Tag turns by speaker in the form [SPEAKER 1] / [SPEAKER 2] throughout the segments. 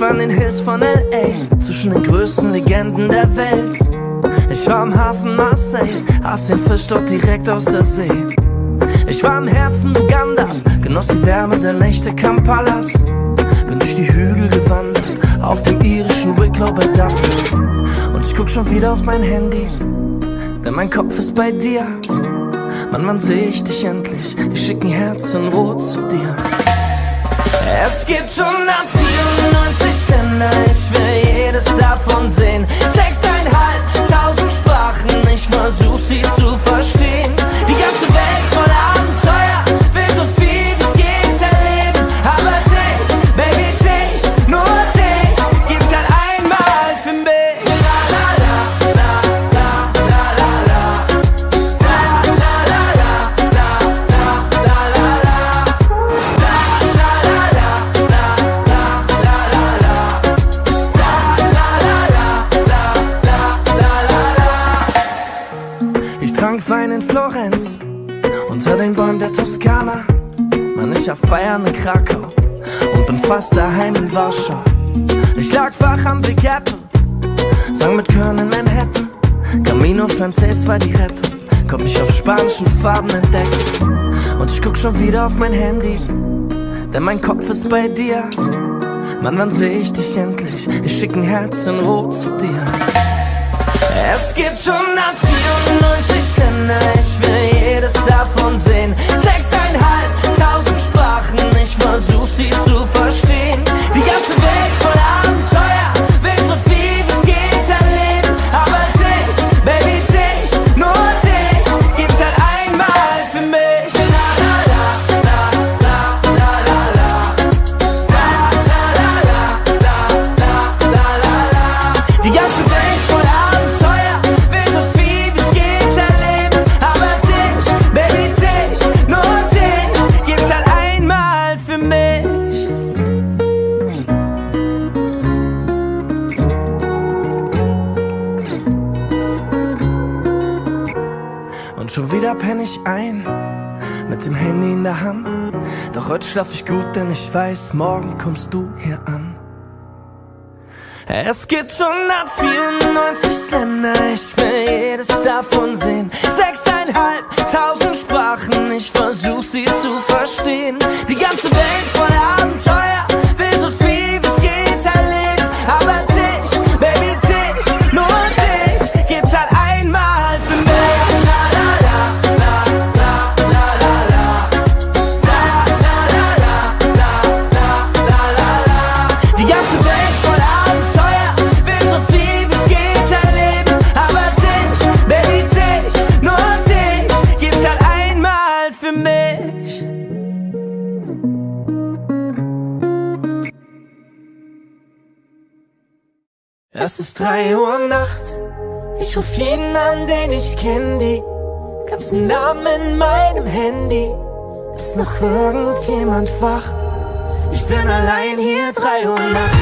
[SPEAKER 1] war in den Hills von L.A., zwischen den größten Legenden der Welt. Ich war am Hafen Marseilles, aß den Fisch dort direkt aus der See. Ich war im Herzen Ugandas, genoss die Wärme der Nächte Kampalas. Bin durch die Hügel gewandert, auf dem irischen Wicklow bei Dublin. Und ich guck schon wieder auf mein Handy, denn mein Kopf ist bei dir. Mann, wann seh ich dich endlich? Die schicken Herzen rot zu dir. Es gibt 194 Länder, ich will jedes davon sehen. 6.500 Sprachen, ich versuch sie zu verstehen. Die ganze Welt voller Abenteuer, will so viel wie es geht erleben. Aber dich, Baby, dich, nur dich, gibt's halt einmal für mich. La la la, la la la la la, la la la la, la la la la la, ich trank Wein in Florenz, unter den Bäumen der Toskana. Mann, ich hab Feiern in Krakau und bin fast daheim in Warschau. Ich lag wach am Big Apple, sang mit Köln in Manhattan. Camino Frances war die Rettung, konnt mich auf spanischen Farben entdecken. Und ich guck schon wieder auf mein Handy, denn mein Kopf ist bei dir. Mann, wann seh ich dich endlich? Die schicken Herzen rot zu dir. Es gibt 194 Länder, ich will jedes davon sehen. 6.500 Sprachen, ich versuch sie zu verstehen. Die ganze Welt voller Abenteuer, will so viel wie es geht erleben. Aber dich, Baby, dich, nur dich, gibt's halt einmal für mich. La la la, la la la la la, la la la la, la la la la. Die ganze Welt voller Abenteuer, will so viel wie es geht erleben. Aber dich, Baby, dich, nur dich, gibt's halt einmal für mich. Und schon wieder penn ich ein, mit dem Handy in der Hand. Doch heute schlaf ich gut, denn ich weiß, morgen kommst du hier an. Es gibt 194 Länder, ich will jedes davon sehen. 6.500 Sprachen, ich versuch sie zu verstehen. Die ganze Welt voller Abenteuer, will so viel wie es geht erleben. Aber dich, Baby, dich, nur dich, gibt's halt einmal für mich. La la la, la la la la la, la la la la, la la la la. Die ganze Welt voller Abenteuer, will so viel wie es geht erleben. Aber dich, Baby, dich, nur dich, gibt's halt einmal für mich. Es ist 3 Uhr nachts, ich ruf jeden an, den ich kenn, die ganzen Namen in meinem Handy. Ist noch irgendjemand wach? Ich bin allein hier, 3 Uhr nachts.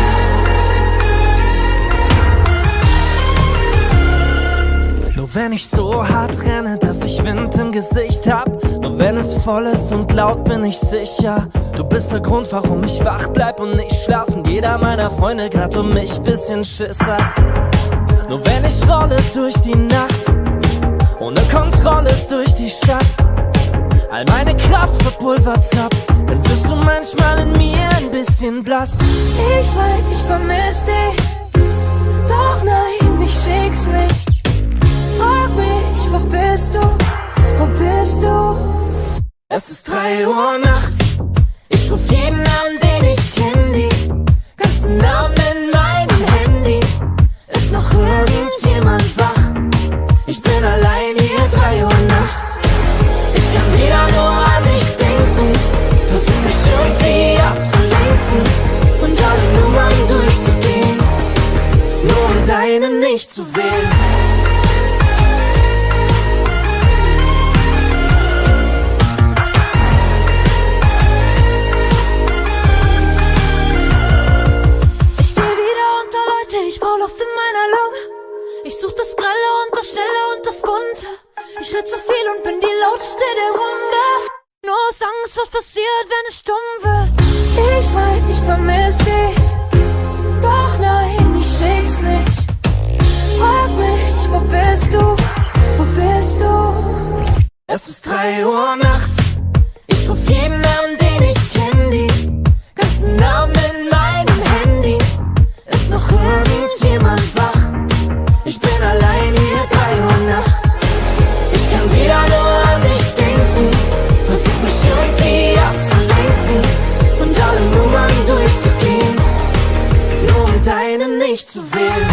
[SPEAKER 1] Nur wenn ich so hart renne, dass ich Wind im Gesicht hab. Nur wenn es voll ist und laut, bin ich sicher. Du bist der Grund, warum ich wach bleib und nicht schlafen. Jeder meiner Freunde grad um mich bisschen Schiss hat. Nur wenn ich rolle durch die Nacht, ohne Kontrolle durch die Stadt, all meine Kraft verpulvert ab, dann wirst du manchmal in mir ein bisschen blass.
[SPEAKER 2] Ich weiß, ich vermiss dich, doch nein, ich schick's nicht. Frag mich, wo bist du, wo bist du?
[SPEAKER 1] Es ist 3 Uhr nachts, ich ruf jeden an, den ich kenn, die ganzen Namen in meinem Handy. Ist noch irgendjemand wach? Ich bin allein hier, 3 Uhr nachts. Ich kann wieder nur an dich denken, versuch mich irgendwie abzulenken und alle Nummern durchzugehen, nur um deine nicht zu wählen.
[SPEAKER 2] Ich such das Grelle und das Schnelle und das Bunte. Ich red zu viel und bin die lauteste der Runde. Nur aus Angst, was passiert, wenn es stumm wird. Ich weiß, ich vermiss dich, Frag mich, wo bist du? Wo bist du?
[SPEAKER 1] Es ist 3 Uhr nachts.
[SPEAKER 2] Ich ruf jeden an, den ich kenn, die ganzen Namen in meinem Handy. Ist noch irgendjemand wach? Ich bin allein hier 3 Uhr nachts. Ich kann wieder nur an dich denken, versuch mich irgendwie abzulenken und alle Nummern durchzugehen, nur um deine nicht zu wählen.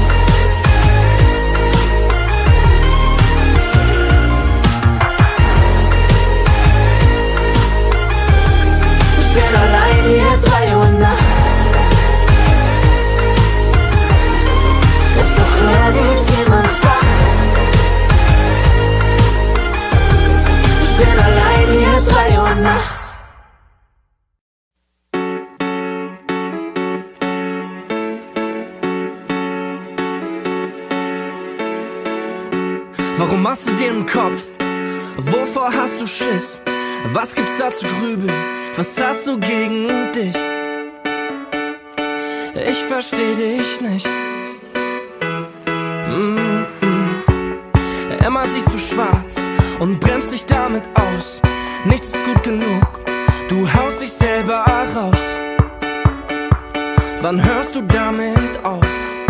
[SPEAKER 2] Ich bin allein hier 3 Uhr nachts. Ist doch irgendjemand wach? Ich bin allein hier 3 Uhr nachts.
[SPEAKER 1] Warum machst du dir einen Kopf? Wovor hast du Schiss? Was gibt's da zu grübeln? Was hast du gegen dich? Ich versteh dich nicht. Immer siehst du schwarz und bremst dich damit aus. Nichts ist gut genug, du haust dich selber raus. Wann hörst du damit auf?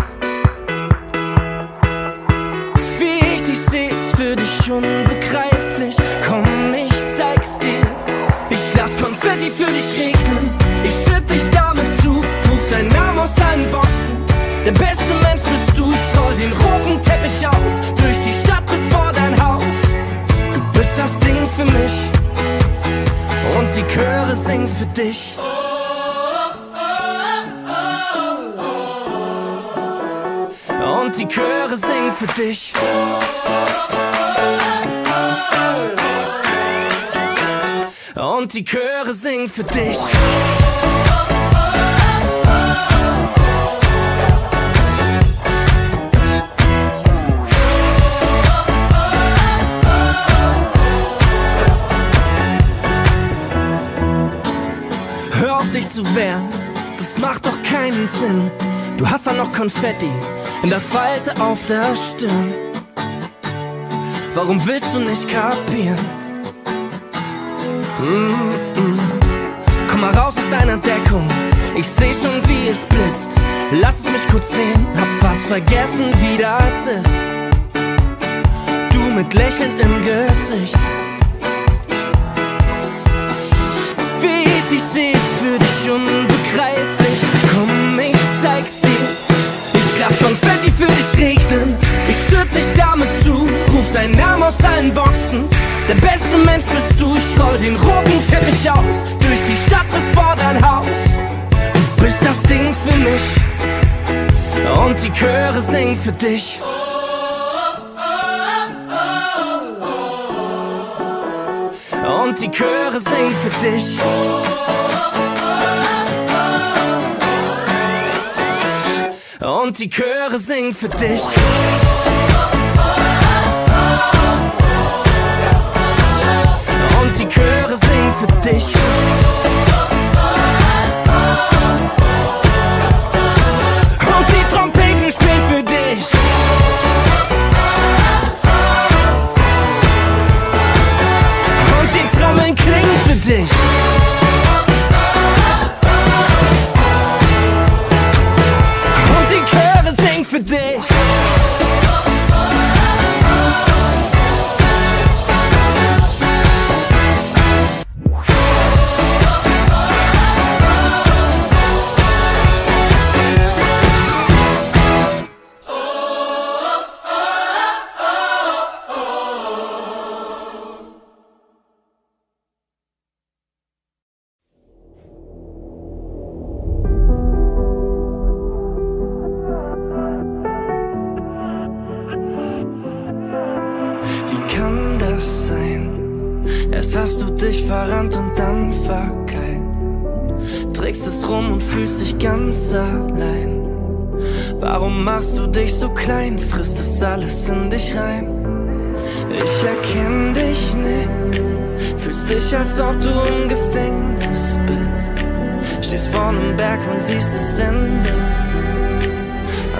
[SPEAKER 1] Wie ich dich seh, ist für dich unbegreiflich. Komm, ich zeig's dir. Ich lass Konfetti für dich regnen. Ich schütt dich damit zu, ruf deinen Namen aus allen Boxen. Der beste Mensch bist du, ich roll den roten Teppich aus, durch die Stadt bis vor dein Haus. Du bist das Ding für mich und die Chöre singen für dich. Und die Chöre singen für dich. Und die Chöre singen für dich. Hör auf dich zu wehren, das macht doch keinen Sinn. Du hast ja noch Konfetti in der Falte auf der Stirn. Warum willst du nicht kapieren? Komm mal raus aus deiner Deckung, ich seh schon wie es blitzt. Lass es mich kurz sehen, hab fast vergessen wie das ist. Du mit Lächeln im Gesicht. Wie ich dich seh, ist für dich unbegreiflich. Komm, ich zeig's dir. Ich lass Konfetti für dich regnen. Ich schütt dich damit zu, ruf deinen Namen aus allen Boxen. Der beste Mensch bist du, ich roll den roten Teppich aus, durch die Stadt bis vor dein Haus. Du bist das Ding für mich und die Chöre singen für dich. Und die Chöre singen für dich. Und die Chöre singen für dich. Und die Chöre singen für dich. Und die Trompeten spielen für dich. Und die Trommeln klingen für dich. Und die Chöre singen für dich. Wie kann das sein? Erst hast du dich verrannt und dann verkeilt. Trägst es rum und fühlst dich ganz allein. Warum machst du dich so klein? Frisst es alles in dich rein? Ich erkenn dich nicht. Fühlst dich, als ob du im Gefängnis bist. Stehst vor einem Berg und siehst das Ende.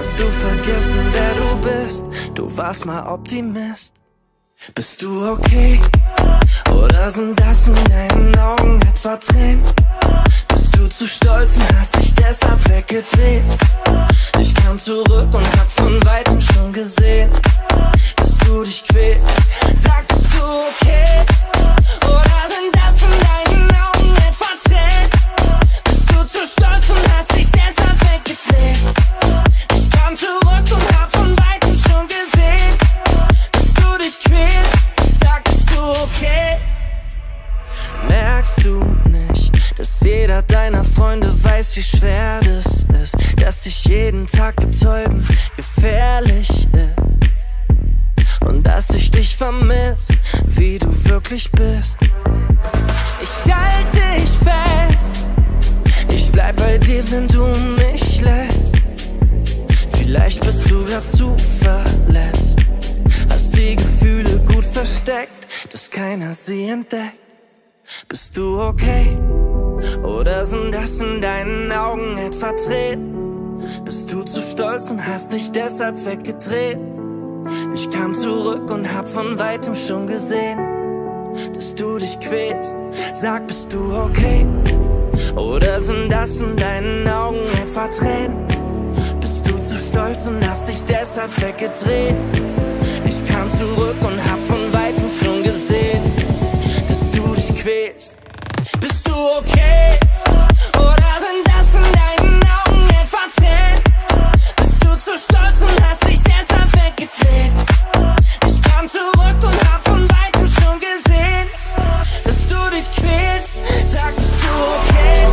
[SPEAKER 1] Hast du vergessen, wer du bist? Du warst mal Optimist. Bist du okay? Oder sind das in deinen Augen etwa Tränen? Bist du zu stolz und hast dich deshalb weggedreht? Ich kam zurück und hab von Weitem schon gesehen, dass du dich quälst. Sag, bist du okay? Oder sind das in deinen Augen etwa Tränen? Bist du zu stolz und hast dich deshalb weggedreht? Ich kam zurück und hab von Weitem schon gesehen, dass du dich quälst. Sag, bist du okay? Merkst du nicht, dass jeder deiner Freunde weiß, wie schwer das ist, dass dich jeden Tag betäuben gefährlich ist und dass ich dich vermiss, wie du wirklich bist. Ich halte dich fest, ich bleib bei dir, wenn du mich lässt. Vielleicht bist du grad zu verletzt, hast die Gefühle gut versteckt, dass keiner sie entdeckt. Bist du okay? Oder sind das in deinen Augen etwa Tränen? Bist du zu stolz und hast dich deshalb weggedreht? Ich kam zurück und hab von Weitem schon gesehen, dass du dich quälst. Sag, bist du okay? Oder sind das in deinen Augen etwa Tränen? Bist du zu stolz und hast dich deshalb weggedreht? Ich kam zurück und hab von Weitem schon gesehen, dass du dich quälst. Bist du okay? Oder sind das in deinen Augen etwa Tränen? Bist du zu stolz und hast dich deshalb weggedreht? Ich kam zurück und hab von Weitem schon gesehen, dass du dich quälst. Sag, bist du okay?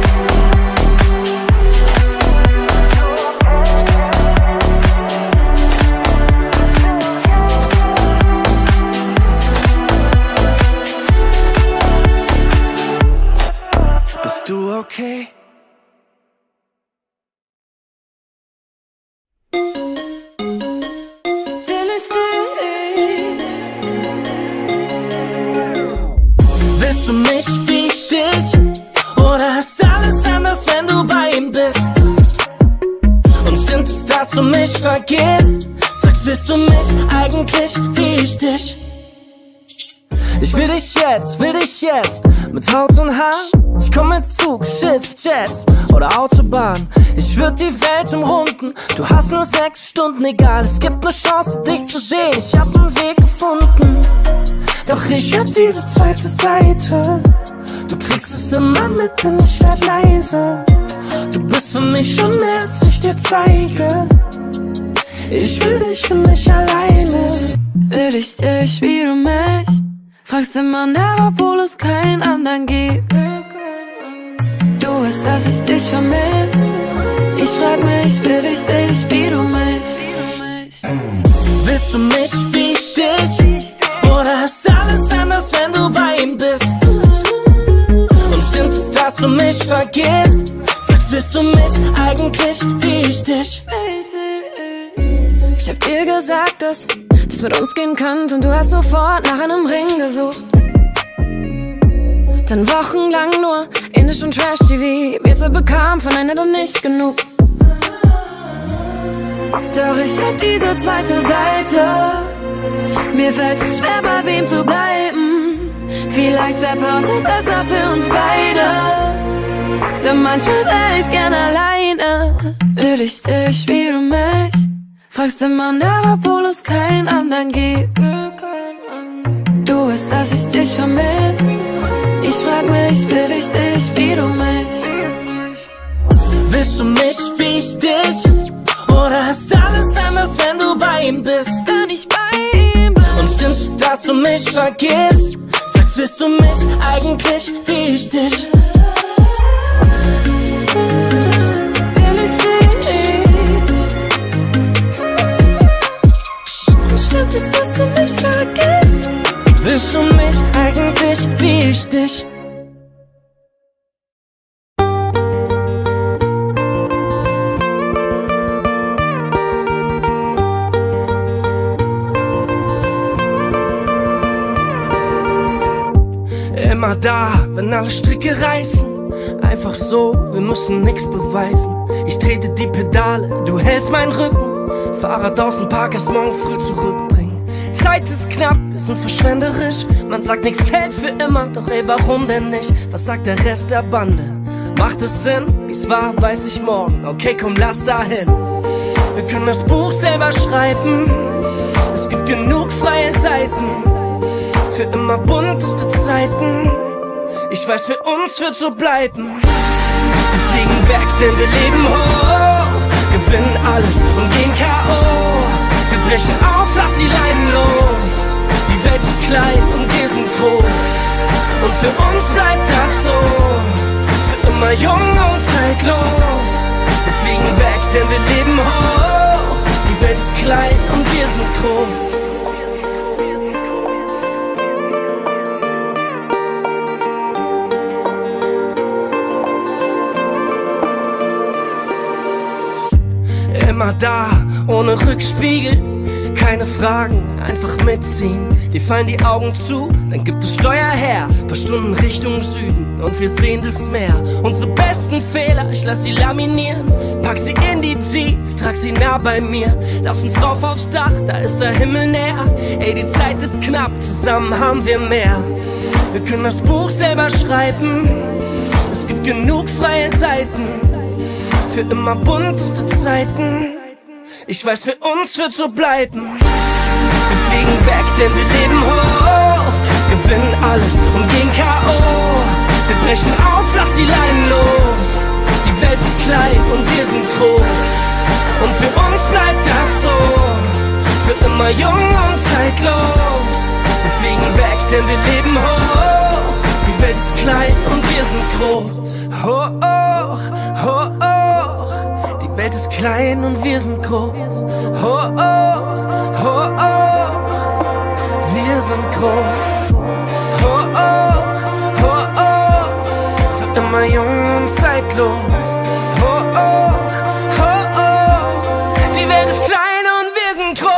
[SPEAKER 1] Bist du okay? Willst du mich, wie ich dich? Oder ist alles anders, wenn du bei ihm bist? Und stimmt es, dass du mich vergisst? Sag, willst du mich eigentlich, wie ich dich? Ich will dich jetzt, mit Haut und Haar. Ich komm mit Zug, Schiff, Jets oder Autobahn. Ich würd die Welt umrunden, du hast nur 6 Stunden, egal, es gibt ne Chance, dich zu sehen. Ich hab nen Weg gefunden, doch ich hab diese zweite Seite. Du kriegst es immer mit und ich werd leise. Du bist für mich schon mehr, als ich dir zeige. Ich will dich für mich alleine.
[SPEAKER 3] Will ich dich, wie du mich? Fragst immer nach, obwohl es keinen anderen gibt. Du weißt, dass ich dich vermiss. Ich frag mich, will ich dich, wie du mich?
[SPEAKER 1] Willst du mich, wie ich dich? Oder ist alles anders, wenn du bei ihm bist? Und stimmt es, dass du mich vergisst? Sag, willst du mich eigentlich, wie ich dich?
[SPEAKER 3] Ich hab dir gesagt, dass das mit uns gehen könnte und du hast sofort nach einem Ring gesucht. Dann wochenlang nur Indisch und Trash-TV. Wir zwei bekamen voneinander nicht genug. Doch ich hab diese zweite Seite. Mir fällt es schwer, bei wem zu bleiben. Vielleicht wär Pause besser für uns beide. Denn manchmal wär ich gern alleine. Will ich dich, wie du mich? Fragst immer nach, obwohl es keinen anderen gibt. Du weißt, dass ich dich vermiss. Ich frag mich, will ich dich, wie du mich?
[SPEAKER 1] Willst du mich, wie ich dich? Oder ist alles anders, wenn du bei ihm bist?
[SPEAKER 3] Wenn ich bei ihm bin.
[SPEAKER 1] Und stimmt es, dass du mich vergisst? Sag, willst du mich eigentlich, wie ich dich?
[SPEAKER 3] Stimmt es, dass du mich vergisst?
[SPEAKER 1] Willst du mich eigentlich, wie ich dich? Immer da, wenn alle Stricke reißen. Einfach so, wir müssen nix beweisen. Ich trete die Pedale, du hältst meinen Rücken. Fahrrad aus dem Park erst morgen früh zurückbringen. Zeit ist knapp, wir sind verschwenderisch. Man sagt, nichts hält für immer, doch ey, warum denn nicht? Was sagt der Rest der Bande? Macht es Sinn? Wie's war, weiß ich morgen. Okay, komm, lass dahin. Wir können das Buch selber schreiben. Es gibt genug freie Seiten. Für immer bunteste Zeiten. Ich weiß, für uns wird so bleiben. Wir fliegen weg, denn wir leben hoch. Gewinnen alles und gehen K.O. Wir brechen auf, lass die Leinen los. Die Welt ist klein und wir sind groß. Und für uns bleibt das so. Für immer jung und zeitlos. Wir fliegen weg, denn wir leben hoch. Die Welt ist klein und wir sind groß. Immer da, ohne Rückspiegel, keine Fragen, einfach mitziehen. Dir fallen die Augen zu, dann gibt es Steuer her, paar Stunden Richtung Süden und wir sehen das Meer. Unsere besten Fehler, ich lass sie laminieren, pack sie in die Jeans, trag sie nah bei mir. Lass uns rauf aufs Dach, da ist der Himmel näher. Ey, die Zeit ist knapp, zusammen haben wir mehr. Wir können das Buch selber schreiben, es gibt genug freie Seiten. Für immer bunteste Zeiten. Ich weiß, für uns wird so bleiben. Wir fliegen weg, denn wir leben hoch. Gewinnen alles und gehen K.O. Wir brechen auf, lass die Leinen los. Die Welt ist klein und wir sind groß. Und für uns bleibt das so. Für immer jung und zeitlos. Wir fliegen weg, denn wir leben hoch. Die Welt ist klein und wir sind groß. Hoch, hoch, hoch. Die Welt ist klein und wir sind groß. Oh, oh, oh, oh. Wir sind groß. Oh, oh, oh, oh. Für immer jung und zeitlos. Oh, oh, oh, oh. Die Welt ist klein und wir sind groß.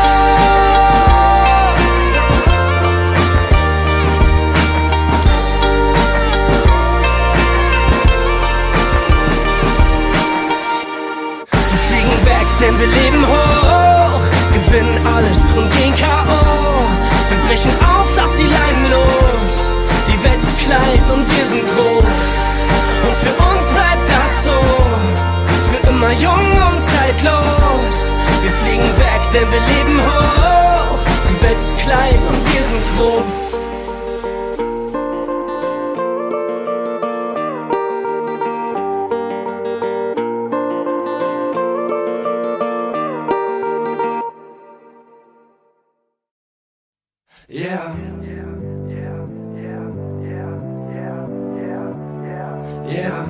[SPEAKER 1] Denn wir leben hoch, gewinnen alles und gehen K.O. Wir brechen auf, lass die Leinen los. Die Welt ist klein und wir sind groß. Und für uns bleibt das so. Für immer jung und zeitlos. Wir fliegen weg, denn wir leben hoch. Die Welt ist klein und wir sind groß. Yeah. Yeah.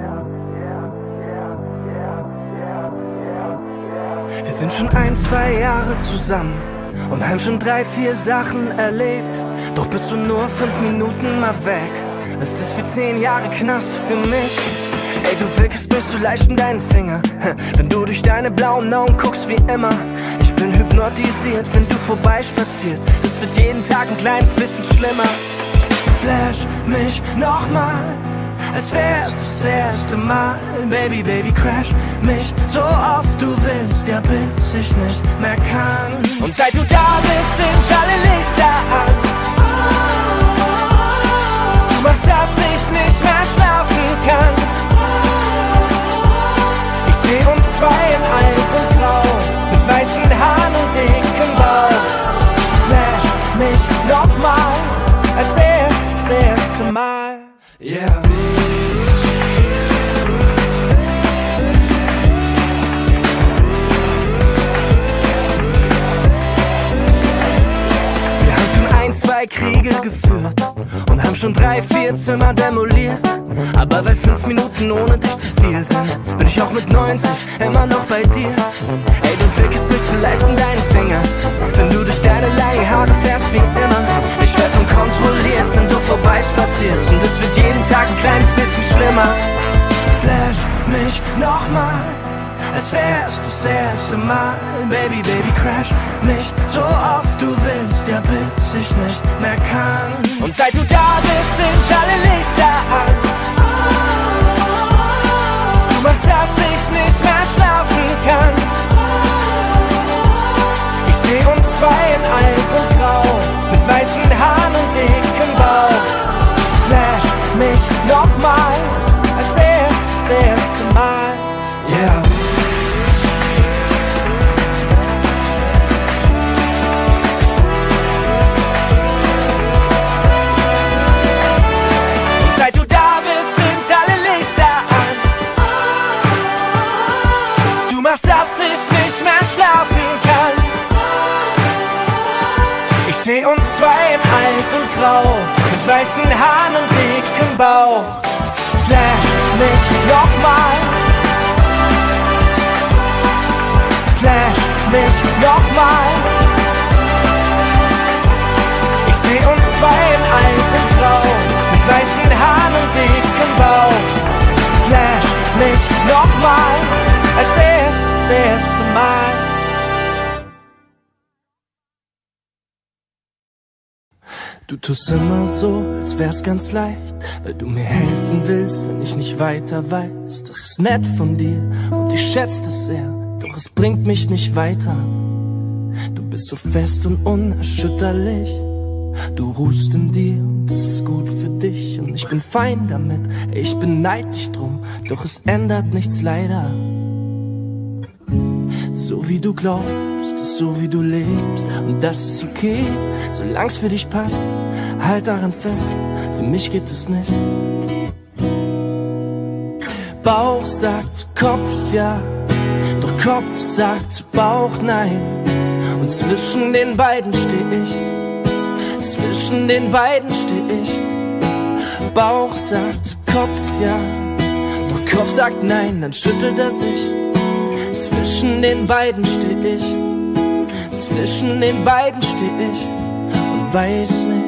[SPEAKER 1] Wir sind schon 1-2 Jahre zusammen und haben schon 3-4 Sachen erlebt. Doch bist du nur 5 Minuten mal weg, ist das für 10 Jahre Knast für mich. Ey, du wickelst mich so leicht um deinen Finger, wenn du durch deine blauen Augen guckst wie immer. Ich bin hypnotisiert, wenn du vorbeispazierst. Das wird jeden Tag ein kleines bisschen schlimmer. Flash mich nochmal, als wär's das erste Mal. Baby, Baby, crash mich so oft du willst, ja bis ich nicht mehr kann. Und seit du da bist, sind alle Lichter an. Du machst, dass ich nicht mehr schlafen kann. Ich seh uns zwei in alt und grau, mit weißen Haaren und dickem Bauch. Flash mich nochmal, als wär's das erste Mal. Yeah. Wir haben schon 1-2 Kriege geführt und haben schon 3-4 Zimmer demoliert. Aber weil 5 Minuten ohne dich zu viel sind, bin ich auch mit 90 immer noch bei dir. Ey, du wickelst mich so leicht in deine Finger, wenn du durch deine langen Haare fährst wie immer. Ich werd unkontrolliert, wenn du vorbeispazierst, und es wird jeden Tag ein kleines bisschen schlimmer. Flash mich nochmal, als wär's das erste Mal. Baby, Baby, crash mich so oft du willst, ja bis ich nicht mehr kann. Und seit du da bist, sind alle Lichter an. Du machst, dass ich nicht mehr schlafen kann. mich nochmal, als wär's das erste Mal. Yeah. Seit du da bist, sind alle Lichter an. Du machst, dass ich nicht mehr schlafen kann. Ich seh uns zwei in alt und grau, mit weißen Haaren und dickem Bauch. Flash mich nochmal. Flash mich nochmal. Ich seh uns zwei in alt und grau, mit weißen Haaren und dickem Bauch. Flash mich nochmal, als wär's das erste Mal. Du tust immer so, als wär's ganz leicht, weil du mir helfen willst, wenn ich nicht weiter weiß. Das ist nett von dir und ich schätze das sehr, doch es bringt mich nicht weiter. Du bist so fest und unerschütterlich, du ruhst in dir und das ist gut für dich. Und ich bin fein damit, ich beneid dich drum, doch es ändert nichts leider. So wie du glaubst, ist so wie du lebst, und das ist okay, solang's für dich passt. Halt daran fest, für mich geht es nicht. Bauch sagt zu Kopf ja, doch Kopf sagt zu Bauch nein. Und zwischen den beiden steh ich, zwischen den beiden steh ich. Bauch sagt zu Kopf ja, doch Kopf sagt nein, dann schüttelt er sich. Zwischen den beiden steh ich, zwischen den beiden steh ich und weiß nicht.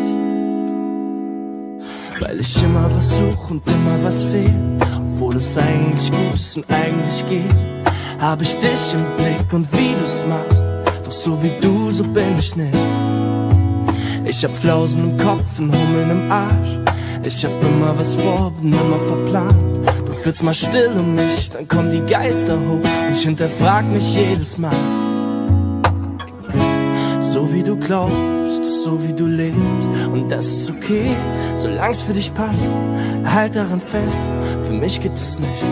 [SPEAKER 1] Weil ich immer was such und immer was fehlt, obwohl es eigentlich gut ist und eigentlich geht. Hab ich dich im Blick und wie du's machst, doch so wie du, so bin ich nicht. Ich hab Flausen im Kopf und Hummeln im Arsch. Ich hab immer was vor, bin immer verplant. Doch wird's mal still um mich, dann kommen die Geister hoch und ich hinterfrag mich jedes Mal. So wie du glaubst, ist so wie du lebst, und das ist okay, solang's für dich passt. Halt daran fest, für mich geht es nicht.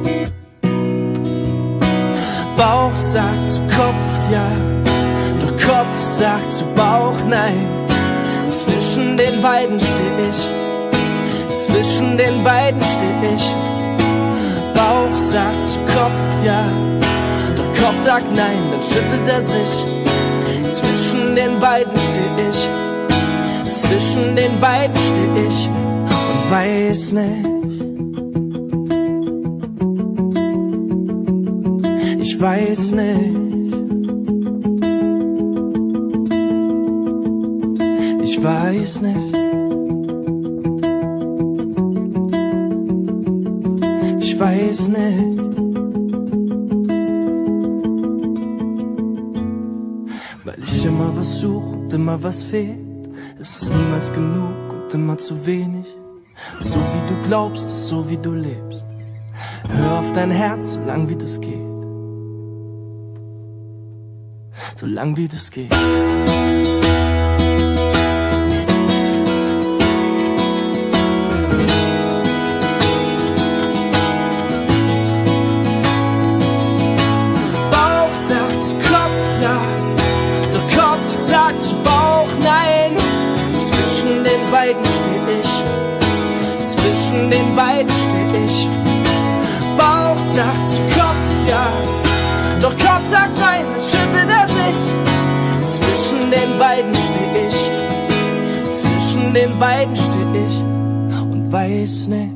[SPEAKER 1] Bauch sagt zu Kopf ja, doch Kopf sagt zu Bauch nein. Zwischen den beiden steh ich, zwischen den beiden steh ich. Bauch sagt zu Kopf ja, doch Kopf sagt nein, dann schüttelt er sich. Zwischen den beiden steh ich, zwischen den beiden steh ich und weiß nicht. Ich weiß nicht. Ich weiß nicht. Ich weiß nicht. Weil ich immer was suche und immer was fehlt. Es ist niemals genug und immer zu wenig. So wie du glaubst, ist so wie du lebst. Hör auf dein Herz, solang wie das geht. Solang wie das geht. Bauch sagt zu Kopf ja, doch Kopf sagt zu Bauch nein. Zwischen den beiden steh ich, zwischen den beiden steh ich. Bauch sagt zu Kopf ja, doch Kopf sagt nein, dann schüttelt er sich. Zwischen den beiden steh ich, zwischen den beiden steh ich und weiß nicht.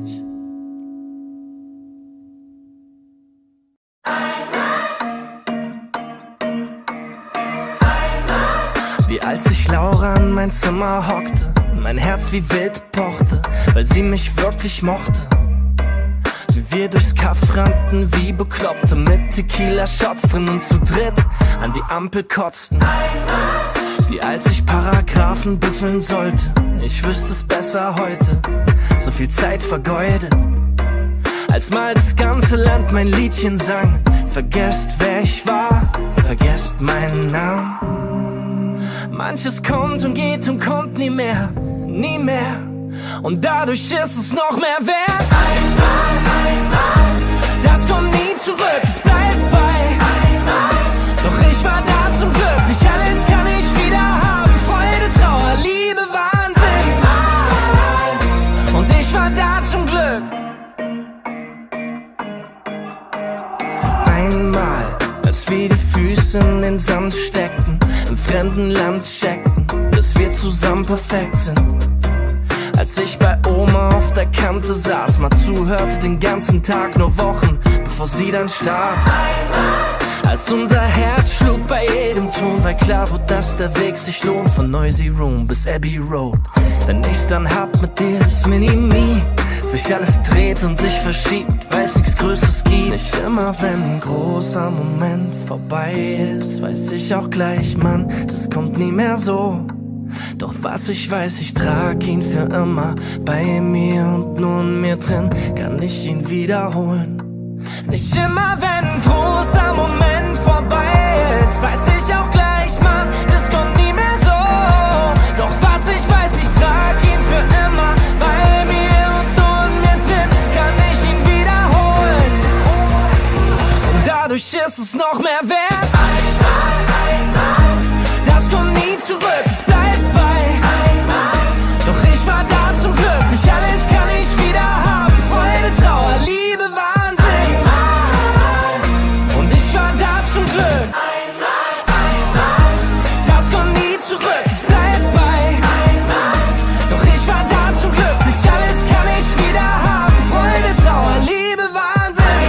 [SPEAKER 1] Wie als ich Laura in mein Zimmer hockte, mein Herz wie wild pochte, weil sie mich wirklich mochte. Wie wir durchs Kaff rannten wie Bekloppte, mit Tequila-Shots drin und zu dritt an die Ampel kotzten. Wie als ich Paragraphen büffeln sollte, ich wüsste es besser heute, so viel Zeit vergeudet. Als mal das ganze Land mein Liedchen sang, vergesst wer ich war, vergesst meinen Namen. Manches kommt und geht und kommt nie mehr, nie mehr. und dadurch ist es noch mehr wert. Einmal, das kommt nie zurück, es bleibt bei einmal. Doch ich war da zum Glück, nicht alles kann ich wieder haben. Freude, Trauer, Liebe, Wahnsinn. Einmal, und ich war da zum Glück. Einmal, als wir die Füße in den Sand steckten, im fremden Land checkten, bis wir zusammen perfekt sind. Als ich bei Oma auf der Kante saß, mal zuhörte den ganzen Tag, nur Wochen, bevor sie dann starb. Als unser Herz schlug bei jedem Ton, weil klar wurde, dass der Weg sich lohnt, von Noisy Room bis Abbey Road. Wenn ich's dann hab mit dir, ist Mini-Me, sich alles dreht und sich verschiebt, weiß nichts Größeres gibt. Nicht immer, wenn ein großer Moment vorbei ist, weiß ich auch gleich, Mann, das kommt nie mehr so. Doch was ich weiß, ich trag ihn für immer bei mir und nur in mir drin kann ich ihn wiederholen. Nicht immer, wenn ein großer Moment vorbei ist, weiß ich auch gleich, Mann, das kommt nie mehr so. Doch was ich weiß, ich trag ihn für immer bei mir und nur in mir drin kann ich ihn wiederholen. Und dadurch ist es noch mehr wert. Einmal, das kommt nie zurück, es bleibt bei einmal. Doch ich war da zum Glück, nicht alles kann ich wieder haben. Freude, Trauer, Liebe, Wahnsinn. Einmal, und ich war da zum Glück. Einmal, das kommt nie zurück, es bleibt bei einmal. Doch ich war da zum Glück, nicht alles kann ich wieder haben. Freude, Trauer, Liebe, Wahnsinn.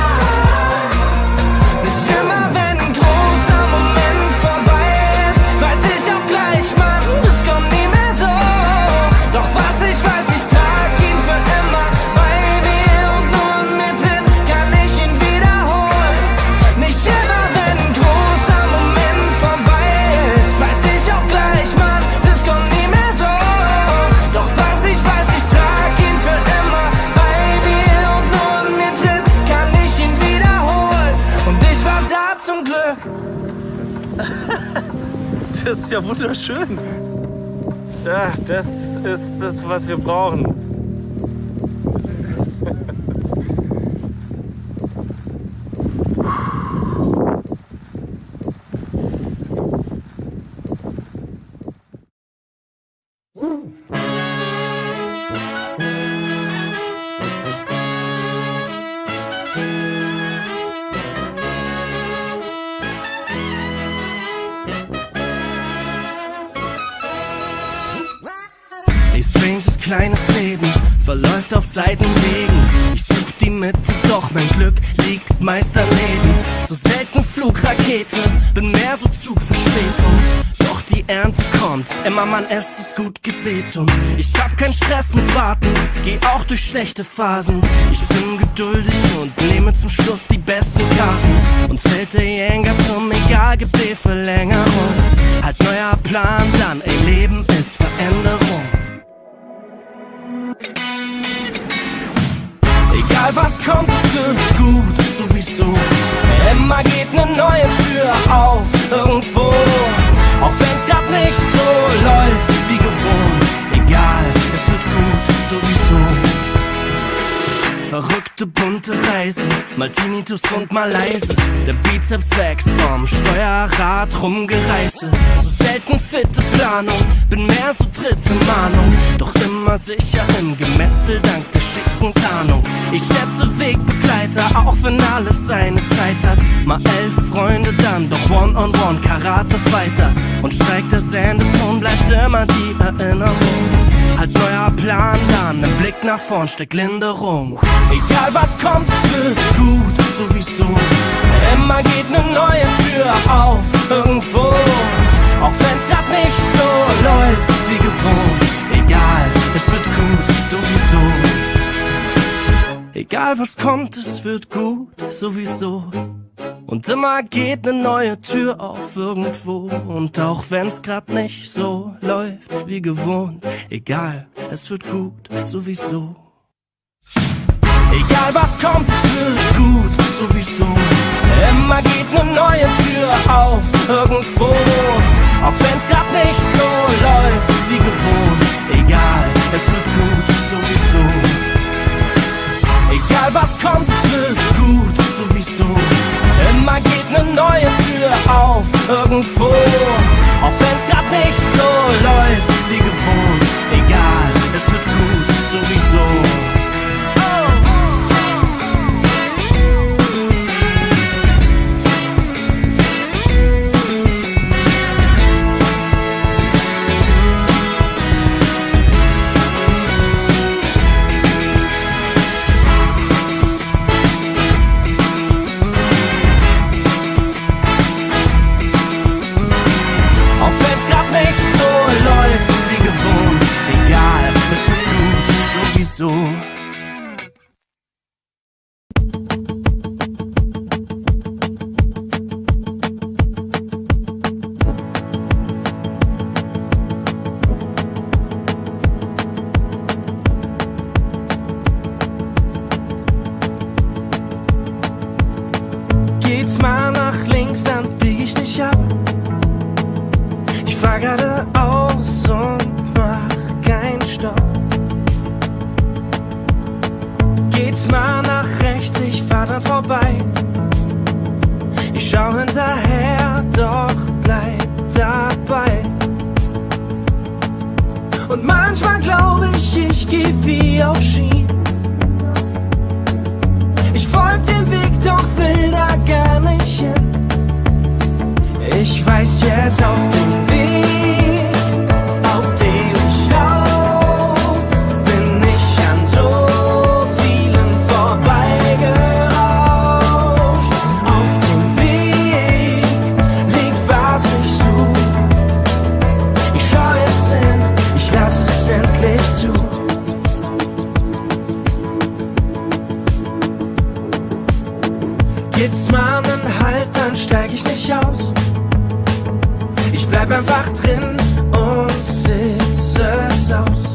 [SPEAKER 1] Einmal, nicht immer, wenn ein großer Moment vorbei ist, weiß ich auch gleich, Mann, das kommt nie mehr so. Doch was ich weiß, ich trag ihn für immer bei mir und nur in mir drin kann ich ihn wiederholen. Nicht immer, wenn ein großer Moment vorbei ist, weiß ich auch gleich, Mann, das kommt nie mehr so. Doch was ich weiß, ich trag ihn für immer bei mir und nur in mir drin kann ich ihn wiederholen. Und ich war da zum Glück.
[SPEAKER 4] Das ist ja wunderschön. Ja, das ist das, was wir brauchen.
[SPEAKER 1] Stranges kleines Leben verläuft auf Seitenwegen. Ich such die Mitte, doch mein Glück liegt meist daneben. So selten Flugrakete, bin mehr so Zugverspätung. Doch die Ernte kommt, immer Mann, es ist gut gesät. Und ich hab keinen Stress mit Warten, geh auch durch schlechte Phasen. Ich bin geduldig und nehme zum Schluss die besten Karten. Und fällt der Jenga-Turm, egal, gib die Verlängerung. Halt neuer Plan dann, ey, Leben ist Veränderung. Egal was kommt, es wird gut, sowieso. Immer geht ne neue Tür auf, irgendwo. Auch wenn's grad nicht so läuft wie gewohnt. Egal, es wird gut, sowieso. Verrückte bunte Reise, mal Tinnitus und mal leise. Der Bizeps wächst vom Steuerrad rumgereise. So selten fitte Planung, bin mehr so dritte Mahnung. Doch immer sicher im Gemetzel dank der schicken Tarnung. Ich schätze Wegbegleiter, auch wenn alles seine Zeit hat. Mal 11 Freunde dann, doch One-on-One, Karate-Fighter. Und steigt der Sendeton, bleibt immer die Erinnerung. Halt neuer Plan dann, im Blick nach vorn steckt Linderung. Egal was kommt, es wird gut, sowieso. Immer geht ne neue Tür auf, irgendwo. Auch wenn's grad nicht so läuft wie gewohnt. Egal, es wird gut, sowieso. Egal was kommt, es wird gut, sowieso. Und immer geht ne neue Tür auf irgendwo. Und auch wenn's grad nicht so läuft wie gewohnt. Egal, es wird gut, sowieso. Egal was kommt, es wird gut, sowieso. Immer geht ne neue Tür auf irgendwo. Auch wenn's grad nicht so läuft wie gewohnt. Egal, es wird gut, sowieso. Egal was kommt, es wird gut, sowieso. Immer geht ne neue Tür auf, irgendwo. Auch wenn's grad nicht so läuft wie gewohnt. Egal, es wird gut, sowieso. Geht's mal nach links, dann bieg ich nicht ab. Ich fahr geradeaus und mach keinen Stopp. Geht's mal nach rechts, ich fahr dann vorbei. Ich schau hinterher, doch bleib dabei. Und manchmal glaub ich geh wie auf Ski. Ich folg dem Weg, doch will da gar nicht hin. Ich weiß jetzt auf dem Weg, auf dem ich lauf, bin ich an so vielen vorbeigerauscht. Auf dem Weg liegt, was ich such. Ich schau jetzt hin, ich lass es endlich zu. Gibt's mal einen Halt, dann steig ich nicht aus. Ich bleib einfach drin und sitze es aus.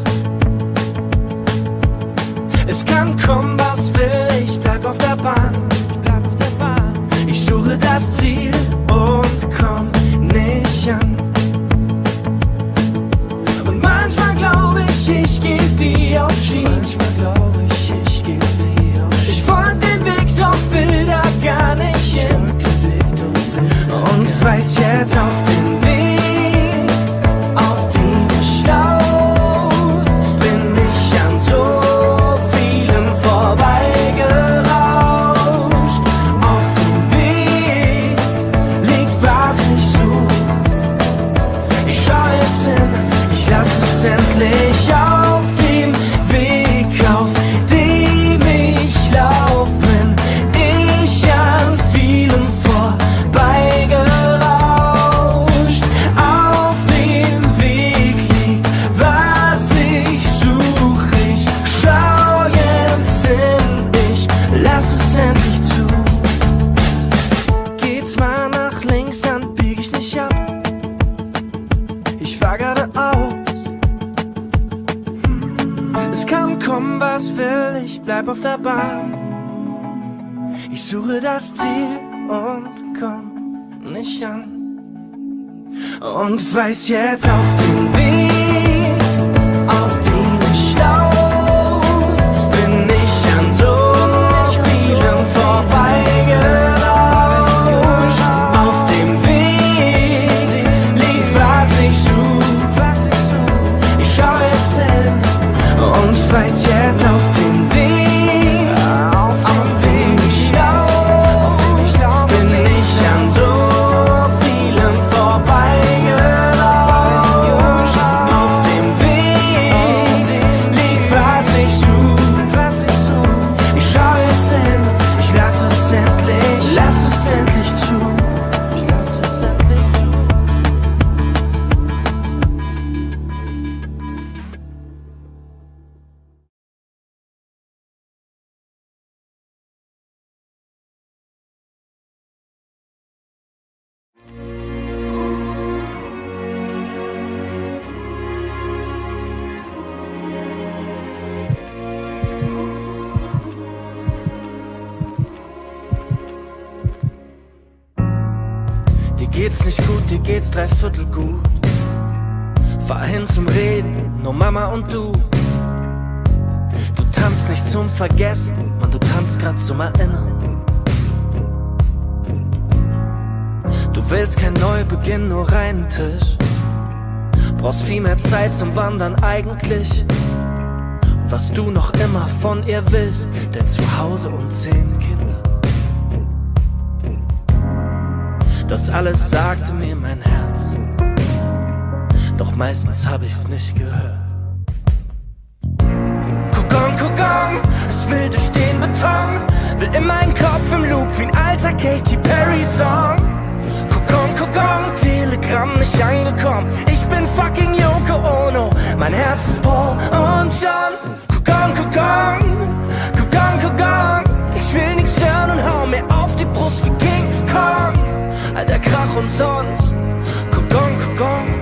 [SPEAKER 1] Es kann kommen, was will, ich bleib auf der Bahn. Ich suche das Ziel und komm nicht an. Und manchmal glaub ich geh wie auf Ski. Ich folg den Weg, doch will da gar nicht hin. Und weiß jetzt auf den Weg, auf dem ich lauf, bin ich an so vielen vorbeigerauscht. Auf dem Weg liegt, was ich such. Ich schau jetzt hin, ich lass es endlich auf dem Weg, auf dem ich lauf, bin ich an vielen vorbeigerauscht. Auf dem Weg liegt, was ich such. Ich schau jetzt hin, ich lass es endlich zu. Geht's mal nach links, dann bieg ich nicht ab. Ich fahr geradeaus. Es kann kommen, was will, ich bleib auf der Bahn. Ich suche das Ziel und komm nicht an. Und weiß jetzt auf dem Weg, auf dem ich lauf, bin ich an so vielen vorbeigerauscht. Auf dem Weg liegt, was ich such. Ich schau jetzt hin und weiß jetzt auf den Weg, auf dem ich lauf, bin ich an so vielen vorbeigerauscht. Auf dem Weg liegt, was ich such. Ich schau jetzt hin, ich lass es endlich zu. Ich lass es endlich zu. Dir geht's nicht gut, dir geht's dreiviertel gut. Fahr hin zum Reden, nur Mama und du. tanzt nicht zum Vergessen, Mann, du tanzt grad zum Erinnern. Du willst kein Neubeginn, nur reinen Tisch. Brauchst viel mehr Zeit zum Wandern eigentlich. Und was du noch immer von ihr willst, dein Zuhause und 10 Kinder. Das alles sagte mir mein Herz, doch meistens hab ich's nicht gehört. Kokon, es will durch den Beton, will in meinen Kopf im Loop wie ein alter Katy Perry Song. Kokon, Telegramm nicht angekommen, ich bin fucking Yoko Ono, mein Herz ist Paul und John. Kokon, ich will nix hören und hau mir auf die Brust wie King Kong. Alter Krach und sonst, Kokon.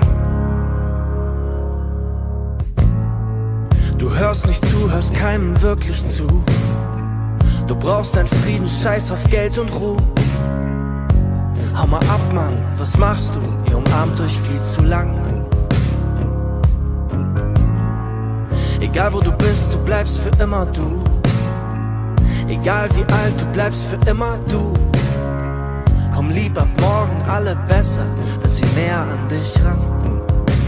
[SPEAKER 1] Du hörst nicht zu, hörst keinem wirklich zu. Du brauchst deinen Frieden, scheiß auf Geld und Ruhe. Hau mal ab, Mann, was machst du? Ihr umarmt euch viel zu lang. Egal wo du bist, du bleibst für immer du. Egal wie alt, du bleibst für immer du. Komm lieb, ab morgen alle besser, dass sie näher an dich ran.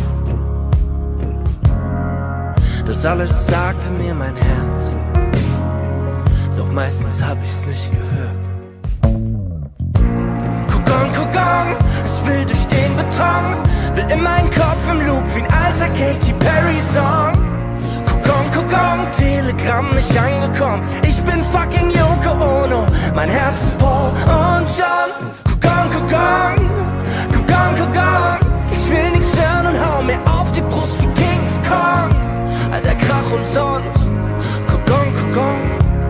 [SPEAKER 1] Das alles sagte mir mein Herz, doch meistens hab ich's nicht gehört. Kokon, es will durch den Beton, will in meinen Kopf im Loop wie ein alter Katy Perry Song. Kokon, Telegramm nicht angekommen, ich bin fucking Yoko Ono, mein Herz ist Paul und John. Kokon, ich will nix hören und hau mir auf die Brust wie King Kong. Alter Krach und sonst, Kokon.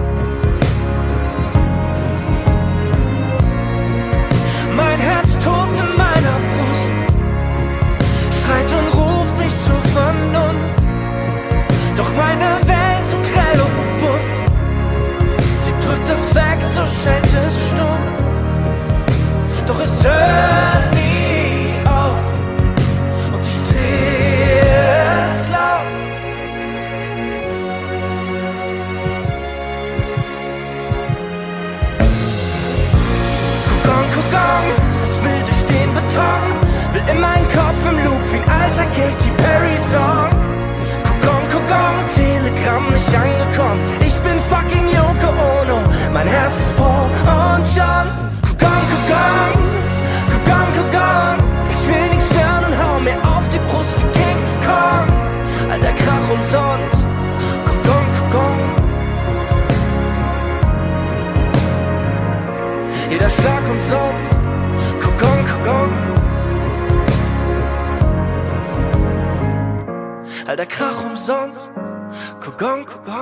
[SPEAKER 1] Mein Herz tot in meiner Brust, schreit und ruft mich zur Vernunft. Doch meine Welt so grell und bunt, sie drückt es weg, so scheint es stumm. Doch es hört nie auf und ich drehe es laut. Kokon, es will durch den Beton, will in meinen Kopf im Loop wie ein alter Katy Perry Song. Kokon, Telegramm nicht angekommen, ich bin fucking Yoko Ono, mein Herz ist Paul und John. Kokon, ich will nix hören und hau mir auf die Brust wie King Kong. Alter Krach und sonst, Kokon. Jeder Schlag und sonst, Kokon. Alter Krach umsonst, Kokon.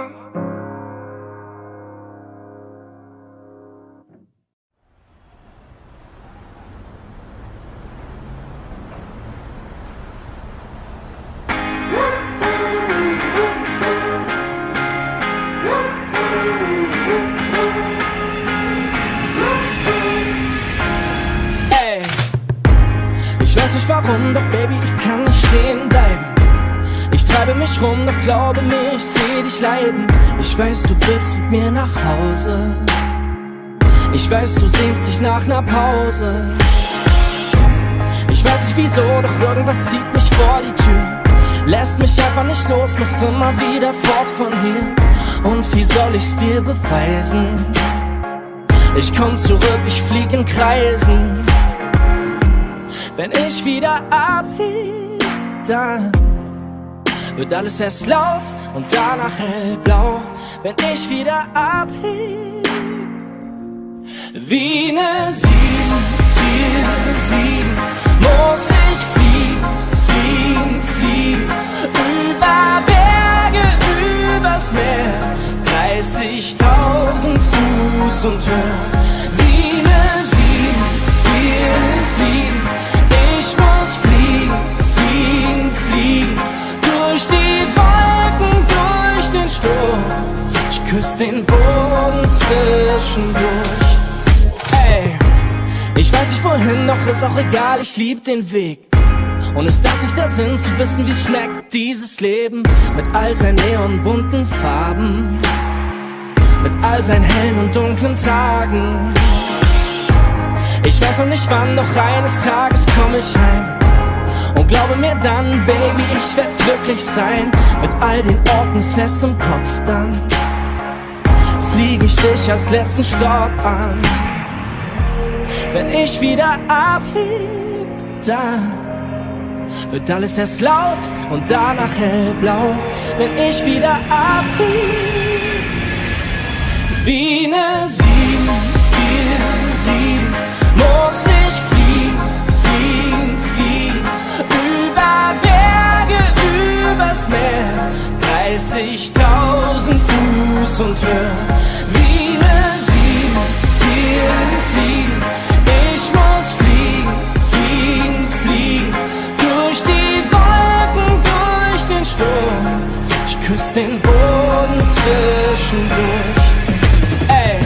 [SPEAKER 1] Ey, ich weiß nicht warum, doch Baby, ich kann nicht stehen bleiben. Ich treibe mich rum, doch glaube mir, ich seh dich leiden. Ich weiß, du willst mit mir nach Hause. Ich weiß, du sehnst dich nach ner Pause. Ich weiß nicht wieso, doch irgendwas zieht mich vor die Tür. Lässt mich einfach nicht los, muss immer wieder fort von hier. Und wie soll ich's dir beweisen? Ich komm zurück, ich flieg in Kreisen. Wenn ich wieder abhieb, dann wird alles erst laut und danach hellblau. Wenn ich wieder abheb, wie ne 747 muss ich fliegen. Über Berge, übers Meer, 30.000 Fuß und höher. Wie ne 747, ich muss fliegen. Durch die Wolken, durch den Sturm, ich küss den Boden zwischendurch. Ey, ich weiß nicht wohin, doch ist auch egal, ich lieb den Weg. Und ist das nicht der Sinn, zu wissen, wie es schmeckt, dieses Leben? Mit all seinen neonbunten Farben, mit all seinen hellen und dunklen Tagen. Ich weiß noch nicht wann, doch eines Tages komm ich heim. Und glaube mir dann, Baby, ich werd glücklich sein. Mit all den Orten fest im Kopf dann flieg ich dich als letzten Stopp an. Wenn ich wieder abheb, dann wird alles erst laut und danach hellblau. Wenn ich wieder abheb, wie ne 747 muss ich fliegen, fliegen, fliegen. Über Berge, übers Meer, 30.000 Fuß und höher. Wie ne 747, ich muss fliegen, fliegen, fliegen. Durch die Wolken, durch den Sturm, ich küss den Boden zwischendurch. Ey.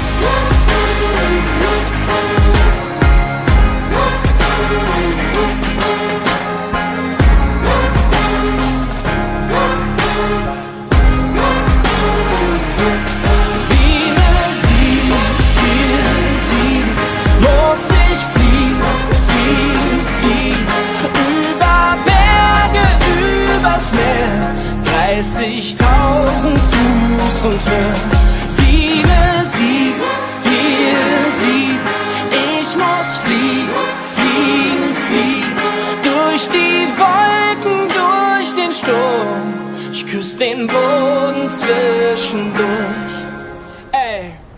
[SPEAKER 1] Muss ich fliegen, fliegen, fliegen. Über Berge, übers Meer, 30.000 Fuß und höher. Wie ne 747, ich muss fliegen, fliegen, fliegen. Durch die Wolken, durch den Sturm, ich küss den Boden zwischendurch. Ey.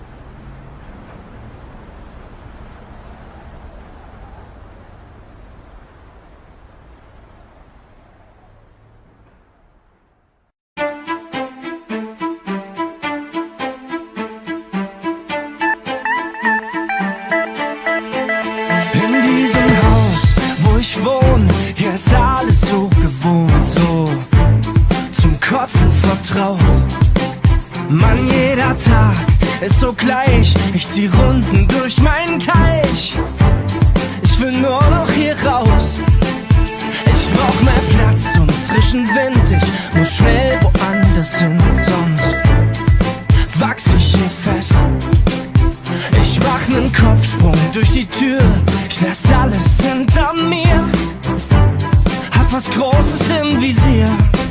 [SPEAKER 1] Hier ist alles so gewohnt, so zum Kotzen vertraut. Mann, jeder Tag ist so gleich. Ich zieh Runden durch meinen Teich. Ich will nur noch hier raus. Ich brauch mehr Platz und frischen Wind. Ich muss schnell woanders hin, sonst wachs ich hier fest. Ich mach nen Kopfsprung durch die Tür. Ich lass alles hinter mir. Hab was Großes im Visier.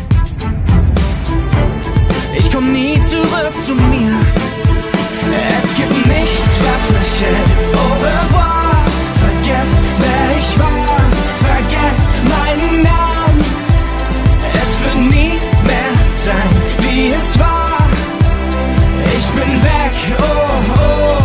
[SPEAKER 1] Ich komm nie zurück zu mir. Es gibt nichts, was mich hält. Au revoir. Vergesst, wer ich war. Vergesst meinen Namen. Es wird nie mehr sein, wie es war. Ich bin weg, oh, oh.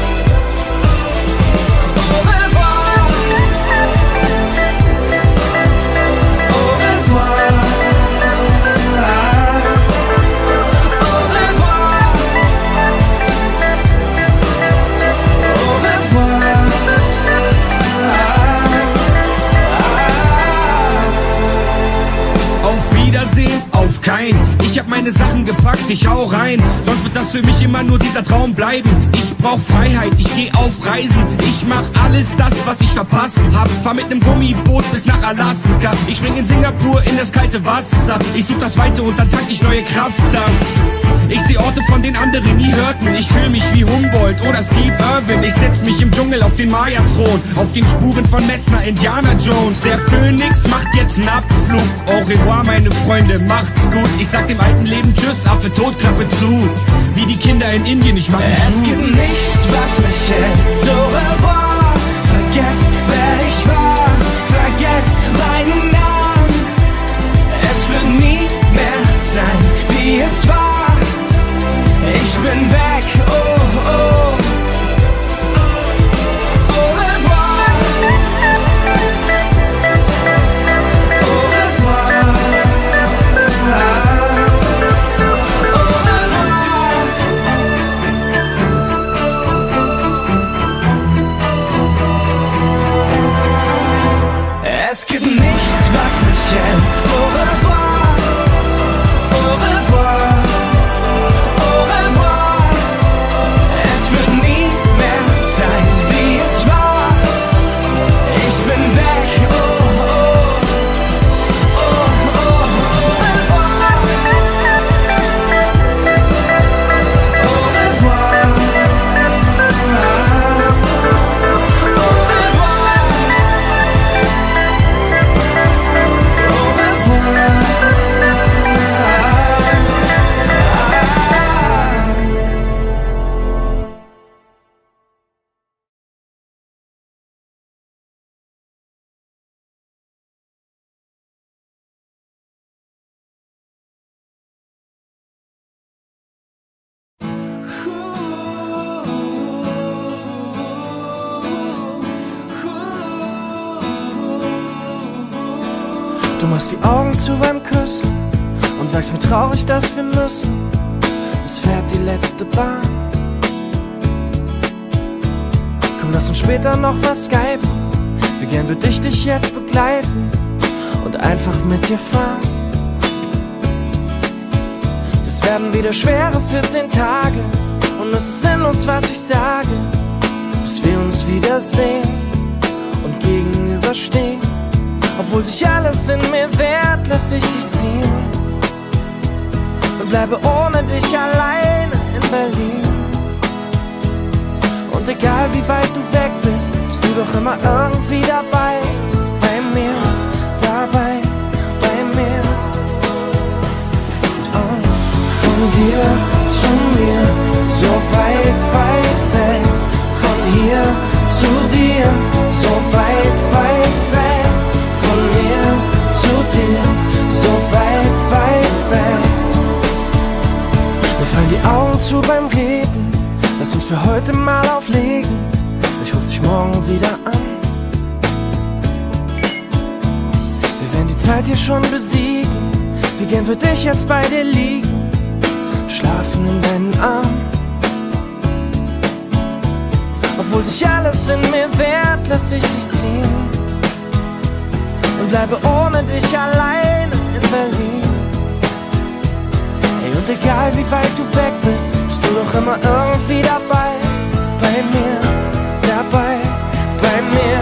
[SPEAKER 5] Auf keinen. Ich hab meine Sachen gepackt, ich hau rein. Sonst wird das für mich immer nur dieser Traum bleiben. Ich brauch Freiheit, ich geh auf Reisen. Ich mach alles das, was ich verpasst hab. Fahr mit nem Gummiboot bis nach Alaska. Ich spring in Singapur in das kalte Wasser. Ich such das Weite und dann tank ich neue Kraft an. Ich seh Orte, von denen andere nie hörten. Ich fühl mich wie Humboldt oder Steve Irwin. Ich setz mich im Dschungel auf den Maya-Thron. Auf den Spuren von Messner, Indiana Jones. Der Phönix macht jetzt nen Abflug. Au revoir, meine Freunde, macht's gut. Ich sag dem alten Leben Tschüss, Affe tot, Klappe zu. Wie die Kinder in Indien, ich mach
[SPEAKER 1] Es gibt nichts, was mich hält. Au revoir. Vergesst, wer ich war. Vergesst meinen Namen. Es wird nie mehr sein, wie es war. Ich bin weg, oh, oh. Au revoir. Au revoir. Au revoir. Es gibt nichts, was mich hält. Au revoir. Au revoir. Au revoir. Du machst die Augen zu beim Küssen und sagst mir traurig, dass wir müssen. Es fährt die letzte Bahn. Komm, lass uns später noch was skypen. Wie gern würde ich dich jetzt begleiten und einfach mit dir fahren. Das werden wieder schwere 14 Tage und es ist sinnlos, was ich sage, bis wir uns wiedersehen und gegenüberstehen. Obwohl sich alles in mir wehrt, lass ich dich ziehen und bleibe ohne dich alleine in Berlin. Und egal wie weit du weg bist, bist du doch immer irgendwie dabei, bei mir, dabei, bei mir. Oh, von dir zu mir, so weit, weit weg. Von hier zu dir, so weit, weit weg. Von mir zu dir, so weit, weit weg. Mir fallen die Augen zu beim Reden. Lass uns für heute mal auflegen. Ich ruf dich morgen wieder an. Wir werden die Zeit hier schon besiegen. Wie gern würde ich jetzt bei dir liegen, schlafen in deinen Armen. Obwohl sich alles in mir wehrt, lass ich dich ziehen und bleibe ohne dich alleine in Berlin. Ey, und egal wie weit du weg bist, bist du doch immer irgendwie dabei, bei mir, dabei, bei mir.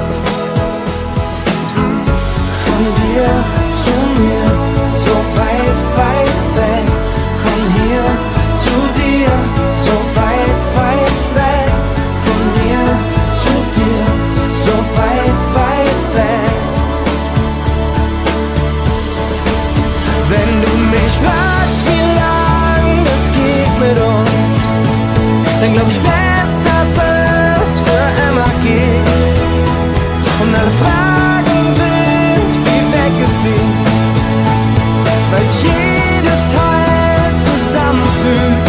[SPEAKER 1] Von dir zu mir, so weit, weit weg. Von hier zu dir, so weit, weit weg. Von mir zu dir, so weit, weit weg. Wenn du mich fragst, wie lang es geht mit uns, dann glaub ich fest, dass es für immer geht. Und alle Fragen sind wie weggefegt, weil sich jedes Teil zusammenfügt.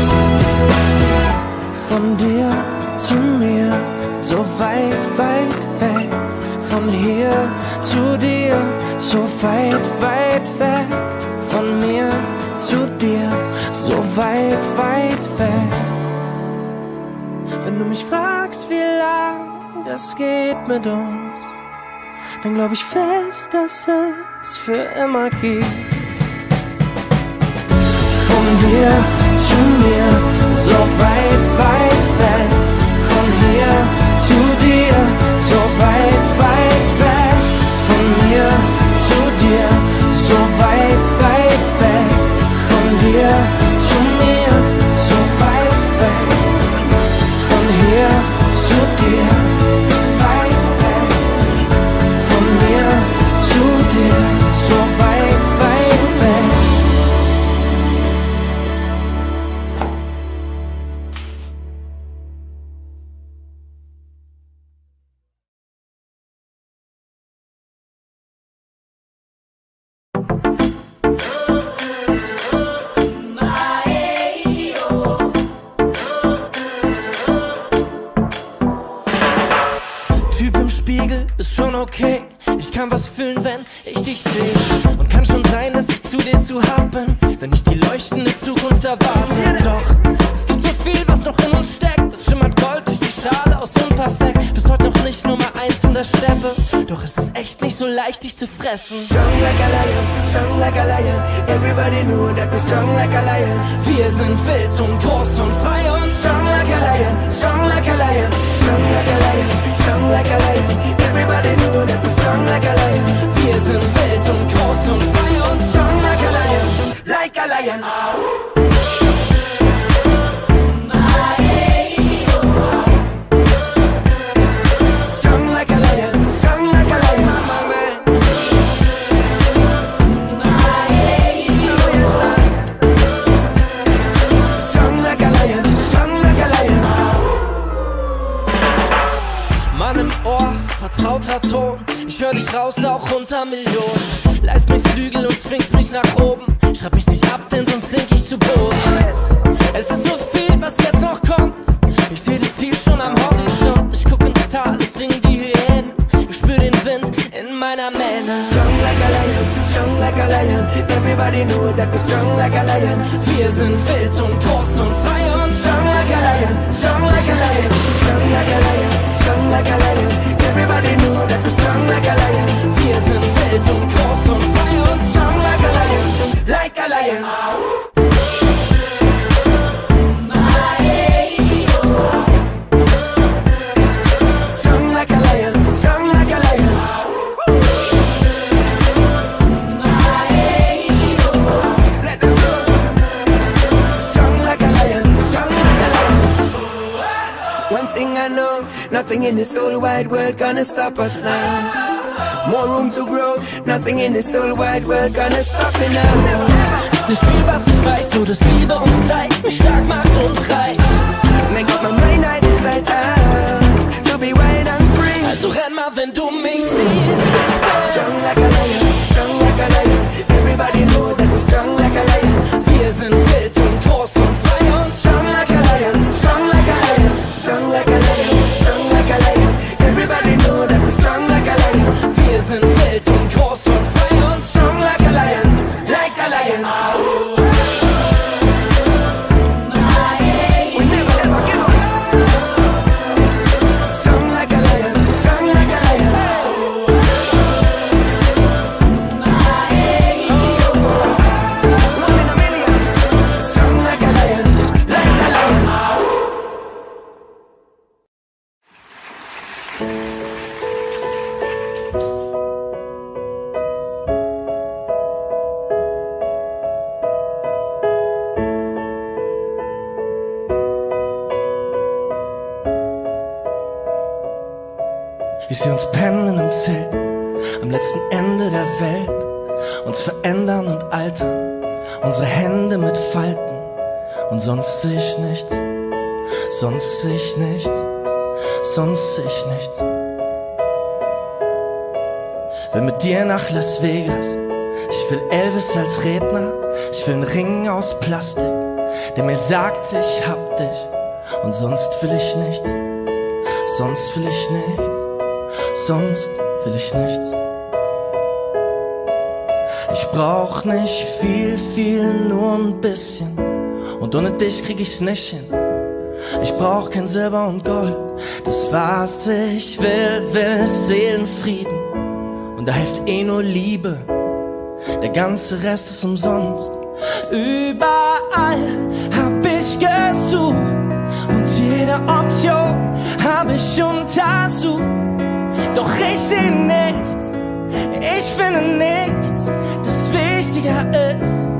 [SPEAKER 1] Von dir zu mir, so weit, weit weg. Von hier zu dir, so weit, weit weg. Von mir zu dir, so weit, weit weg. Wenn du mich fragst, wie lang das geht mit uns, dann glaub ich fest, dass es für immer geht. Von dir zu mir, so weit, weit weg. Von hier zu dir, so weit, weit weg. Von mir zu dir, so weit, weit weg. Von dir zu mir, so weit weg. Von hier zu dir, weit weg. Von mir zu dir, so weit, weit weg. Ist schon okay, ich kann was fühlen, wenn ich dich sehe. Und kann schon sein, dass ich zu dir zu hart bin, wenn ich die leuchtende Zukunft erwarte. Doch es gibt so viel, was noch in uns steckt. Es schimmert Gold durch die Schale aus unperfekt. Bis heute noch nicht Nummer 1 in der Steppe. Doch es ist echt nicht so leicht, dich zu fressen.
[SPEAKER 6] Strong like a lion, strong like a lion. Everybody know that we're strong like a lion.
[SPEAKER 1] Wir sind wild und groß und frei und
[SPEAKER 6] strong like a lion, strong like a lion. Strong like a lion, strong like a lion. Everybody know that we're strong like a lion.
[SPEAKER 1] Wir sind wild und groß und frei und
[SPEAKER 6] strong like a lion, like a lion. Strong like a lion, strong like a lion. Strong like a lion, strong like a lion.
[SPEAKER 1] Mann im Ohr, vertrauter Ton. Ich hör dich raus, auch unter Millionen. Leist mir Flügel und zwingst mich nach oben. Schreib mich nicht ab, denn sonst sink ich zu Boden. Es ist so viel, was jetzt noch kommt. Ich seh das Ziel schon am Horizont. Ich guck ins Tal, es singen die Hyänen. Ich spür den Wind in meiner Mähne.
[SPEAKER 6] Strong like a lion. strong like a lion. Everybody know that we're strong like a lion.
[SPEAKER 1] Wir sind wild und groß und frei und
[SPEAKER 6] Strong like a lion, strong like a lion, strong like a lion, strong like a lion. Everybody know that we're strong like a lion.
[SPEAKER 1] wir sind wild und groß und frei und
[SPEAKER 6] Strong like a lion, like a lion. Strong like a lion, strong like a lion. Let them go. Strong like a lion, strong like a lion. One thing I know, nothing in this whole wide world gonna stop us now. More room to grow, nothing in this whole wide world gonna stop me now.
[SPEAKER 1] Es ist viel, was ich weiß, nur das Liebe uns zeigt, mich stark macht und reich.
[SPEAKER 6] Make up my mind, I decide to be wild and free.
[SPEAKER 1] Also renn mal, wenn du mich siehst.
[SPEAKER 6] Strong like a lion, strong like a lion. Everybody know that we're strong like a lion.
[SPEAKER 1] Wir sind wild und groß und frei und
[SPEAKER 6] Strong like a lion, strong like a lion. Strong like a lion, strong like a lion. Everybody know that we're strong like a lion.
[SPEAKER 1] wir sind wild und groß und frei und
[SPEAKER 6] Strong like a lion, like a lion. We never ever give up. Strong like a lion, strong like a lion. One in a million. Strong like a lion, like a lion.
[SPEAKER 1] Ich seh uns pennen im Zelt, am letzten Ende der Welt, uns verändern und altern, unsere Hände mit Falten, und sonst seh ich nichts, sonst seh ich nichts, sonst seh ich nichts. Will mit dir nach Las Vegas, ich will Elvis als Redner, ich will einen Ring aus Plastik, der mir sagt, ich hab dich, und sonst will ich nichts, sonst will ich nichts. Sonst will ich nichts. Ich brauch nicht viel, nur ein bisschen. Und ohne dich krieg ich's nicht hin. Ich brauch kein Silber und Gold. Das was ich will, ist Seelenfrieden. Und da hilft eh nur Liebe. Der ganze Rest ist umsonst. Überall hab ich gesucht. Und jede Option hab ich untersucht. Doch ich seh nichts, ich finde nichts, das wichtiger ist.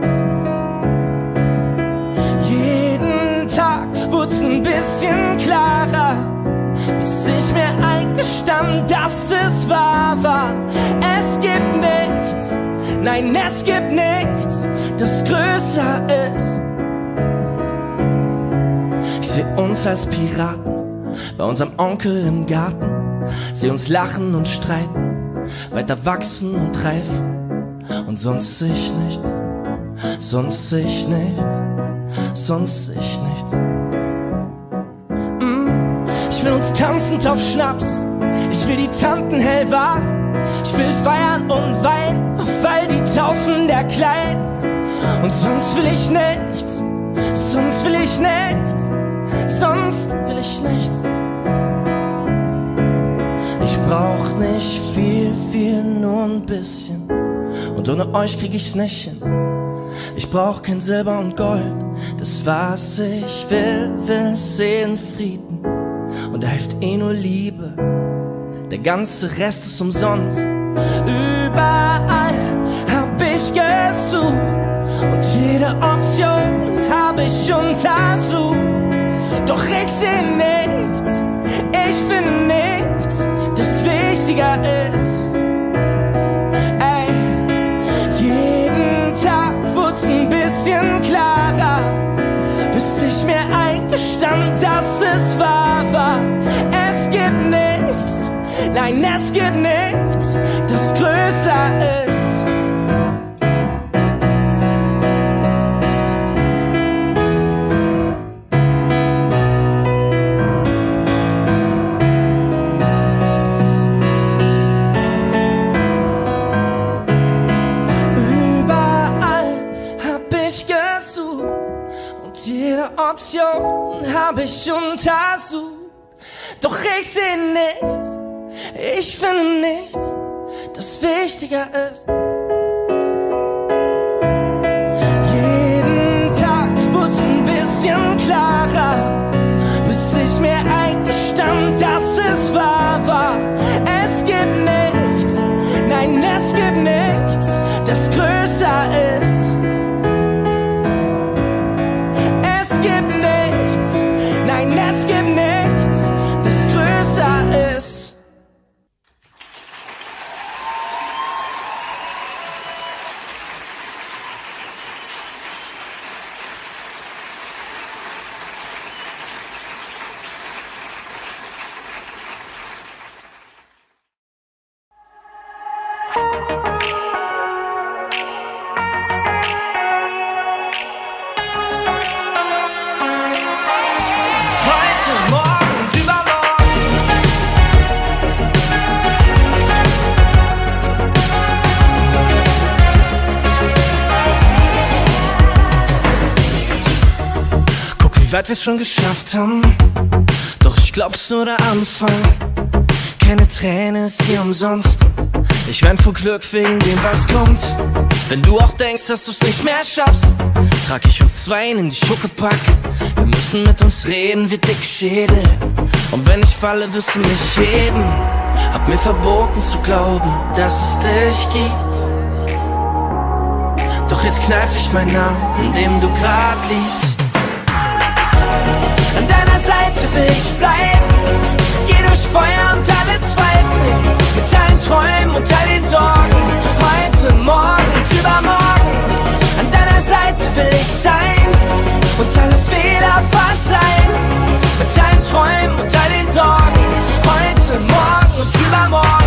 [SPEAKER 1] Jeden Tag wurd's ein bisschen klarer, bis ich mir eingestand, dass es wahr war. Es gibt nichts, nein, es gibt nichts, das größer ist. Ich seh uns als Piraten bei unserem Onkel im Garten. Seh uns lachen und streiten, weiter wachsen und reifen. Und sonst seh ich nichts, sonst seh ich nichts, sonst seh ich nichts. Ich will uns tanzend auf Schnaps, ich will die Tanten hellwach. Ich will feiern und weinen auf all die Taufen der Kleinen. Und sonst will ich nichts, sonst will ich nichts, sonst will ich nichts. Ich brauch nicht viel, nur ein bisschen. Und ohne euch krieg ich's nicht hin. Ich brauch kein Silber und Gold. Das was ich will, ist Seelenfrieden. Und da hilft eh nur Liebe. Der ganze Rest ist umsonst. Überall hab ich gesucht. Und jede Option hab ich untersucht. Doch ich seh nichts, ich finde nichts, das wichtiger ist. Ey, jeden Tag wurd's ein bisschen klarer, bis ich mir eingestand, dass es wahr war. Es gibt nichts, nein, es gibt nichts, das größer ist. Optionen hab ich untersucht, doch ich seh nichts, ich finde nichts, das wichtiger ist. Jeden Tag wurd's ein bisschen klarer, bis ich mir eingestand, dass es wahr war. Es gibt nichts, nein, es gibt nichts, das größer ist. Es gibt nichts, nein, es gibt nichts, das größer ist. Wie weit wir's schon geschafft haben, doch ich glaub's nur der Anfang. Keine Träne ist hier umsonst, ich wein vor Glück wegen dem, was kommt. Wenn du auch denkst, dass du's nicht mehr schaffst, trag ich uns zwei in die Schuckepack. Wir müssen mit uns reden wie dicke Schädel, und wenn ich falle, wirst du mich heben. Hab mir verboten zu glauben, dass es dich gibt, doch jetzt kneif ich meinen Namen, in dem du grad liegst. An deiner Seite will ich bleiben, geh durch Feuer und alle Zweifel, mit allen Träumen und all den Sorgen, heute, morgen und übermorgen. An deiner Seite will ich sein, uns alle Fehler verzeihen, mit allen Träumen und all den Sorgen, heute, morgen und übermorgen.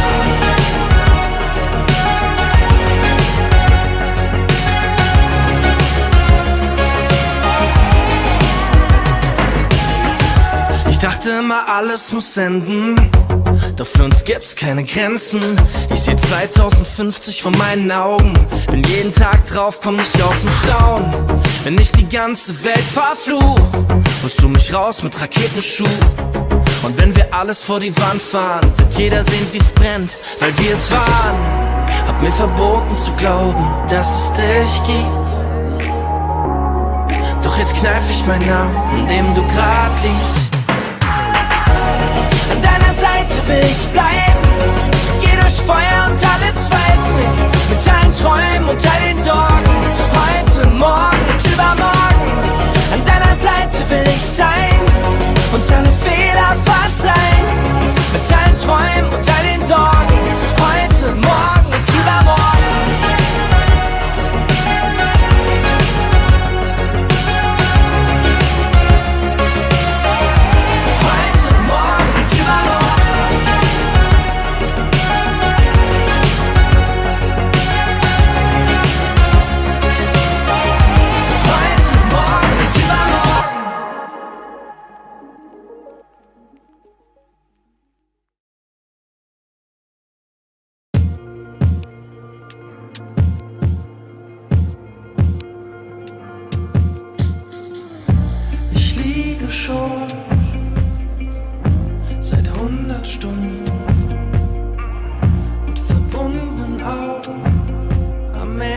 [SPEAKER 1] Ich dachte immer, alles muss enden, doch für uns gibt's keine Grenzen. Ich seh 2050 vor meinen Augen, bin jeden Tag drauf, komm nicht aus dem Staunen. Wenn ich die ganze Welt verfluch, holst du mich raus mit Raketenschuh. Und wenn wir alles vor die Wand fahren, wird jeder sehen, wie's brennt, weil wir es waren. Hab mir verboten zu glauben, dass es dich gibt, doch jetzt kneif ich meinen Namen, in dem du grad liegst. An deiner Seite will ich bleiben, geh durch Feuer und alle Zweifel, mit allen Träumen und all den Sorgen, heute, morgen und übermorgen. An deiner Seite will ich sein, uns alle Fehler verzeihen, mit allen Träumen und all den Sorgen, heute, morgen und übermorgen. Schon seit 100 Stunden mit verbundenen Augen am Meer.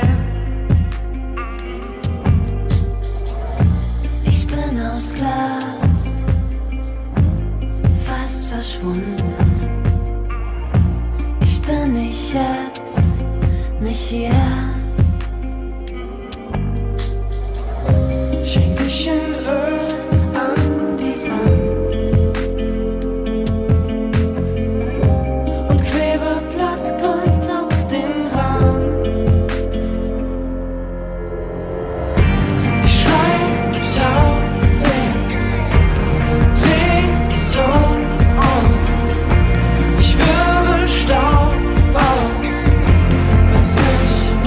[SPEAKER 2] Ich bin aus Glas, fast verschwunden. Ich bin nicht jetzt, nicht hier.
[SPEAKER 1] Ich häng dich in Öl an die Wand und klebe Blattgold auf den Rahmen. Ich schreib es auf, dreh es um. Ich wirbel Staub auf, weiß nicht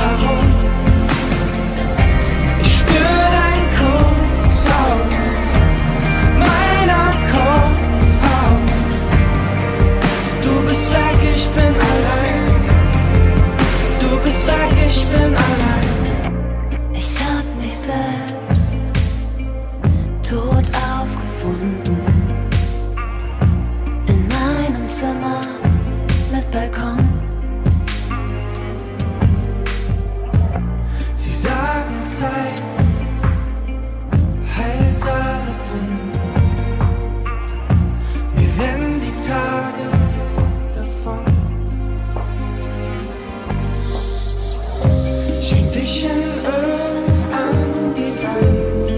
[SPEAKER 3] gefunden. In meinem Zimmer mit Balkon.
[SPEAKER 1] Sie sagen, Zeit heilt alle Wunden. Wir rennen die Tage davon. Ich häng dich in Öl an die Wand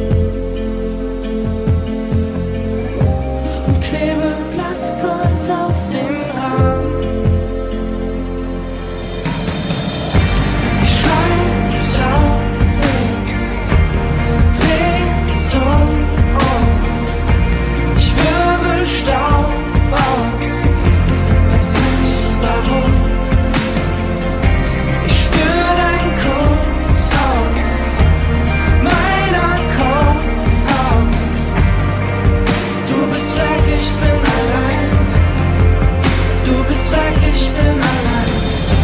[SPEAKER 1] und klebe Blattgold auf den Rahmen. Ich schreib Soundfix, dreh so um. Ich wirbel Staub auf, weiß nicht warum. Ich spür dein Kuss auf meiner Kopfhaut. Du bist weg, ich bin allein. Du bist weg, ich bin allein.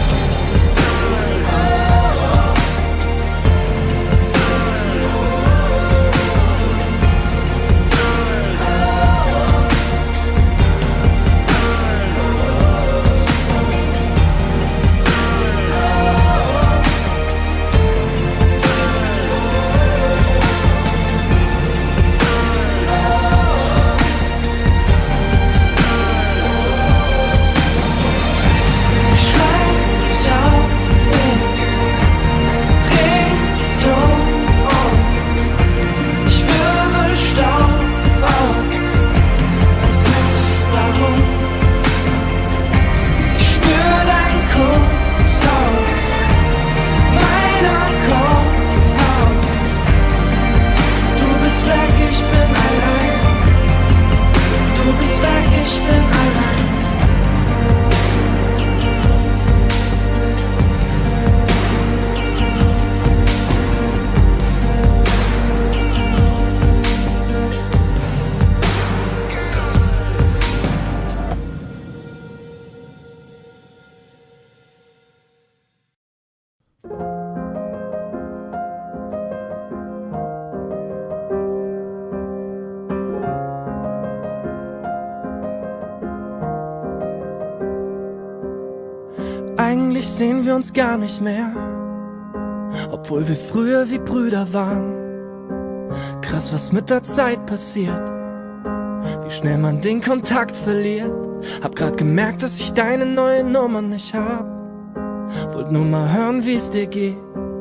[SPEAKER 1] Eigentlich sehen wir uns gar nicht mehr, obwohl wir früher wie Brüder waren. Krass, was mit der Zeit passiert, wie schnell man den Kontakt verliert. Hab grad gemerkt, dass ich deine neue Nummer nicht hab. Wollt nur mal hören, wie es dir geht.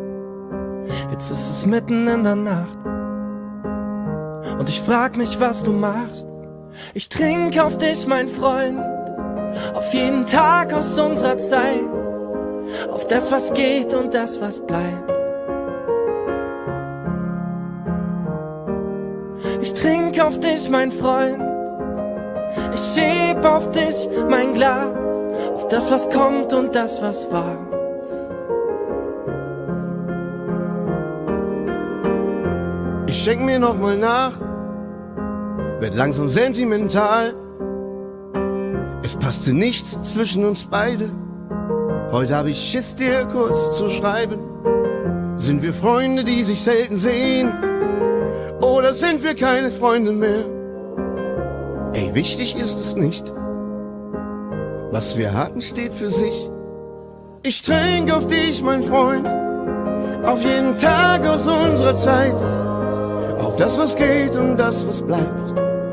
[SPEAKER 1] Jetzt ist es mitten in der Nacht und ich frag mich, was du machst. Ich trink auf dich, mein Freund, auf jeden Tag aus unserer Zeit, auf das, was geht und das, was bleibt. Ich trink auf dich, mein Freund, ich heb auf dich mein Glas, auf das, was kommt und das, was war.
[SPEAKER 7] Ich schenk mir noch mal nach, werd langsam sentimental. Es passte nichts zwischen uns beide. Heute hab ich Schiss, dir kurz zu schreiben. Sind wir Freunde, die sich selten sehen? Oder sind wir keine Freunde mehr? Ey, wichtig ist es nicht. Was wir hatten, steht für sich. Ich trink auf dich, mein Freund, auf jeden Tag aus unserer Zeit, auf das, was geht und das, was bleibt.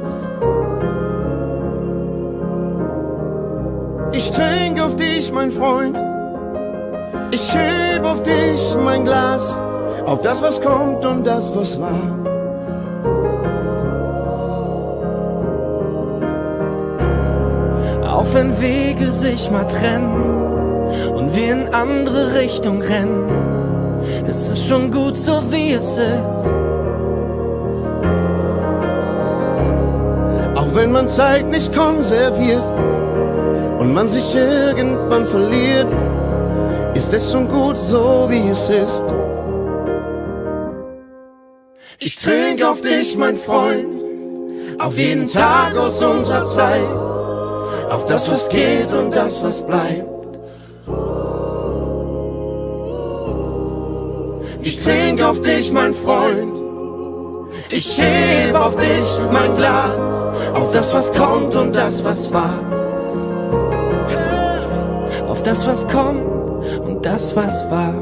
[SPEAKER 7] Ich trink auf dich, mein Freund, ich heb auf dich mein Glas, auf das, was kommt und das, was war.
[SPEAKER 1] Auch wenn Wege sich mal trennen und wir in andere Richtung rennen, es ist schon gut so, wie es ist.
[SPEAKER 7] Auch wenn man Zeit nicht konserviert und man sich irgendwann verliert, ist es schon gut so, wie es ist. Ich trink auf dich, mein Freund, auf jeden Tag aus unserer Zeit, auf das, was geht und das, was bleibt. Ich trink auf dich, mein Freund,
[SPEAKER 6] Ich heb auf dich mein Glas, auf das, was kommt und das, was war.
[SPEAKER 1] Auf das, was kommt und das, was war.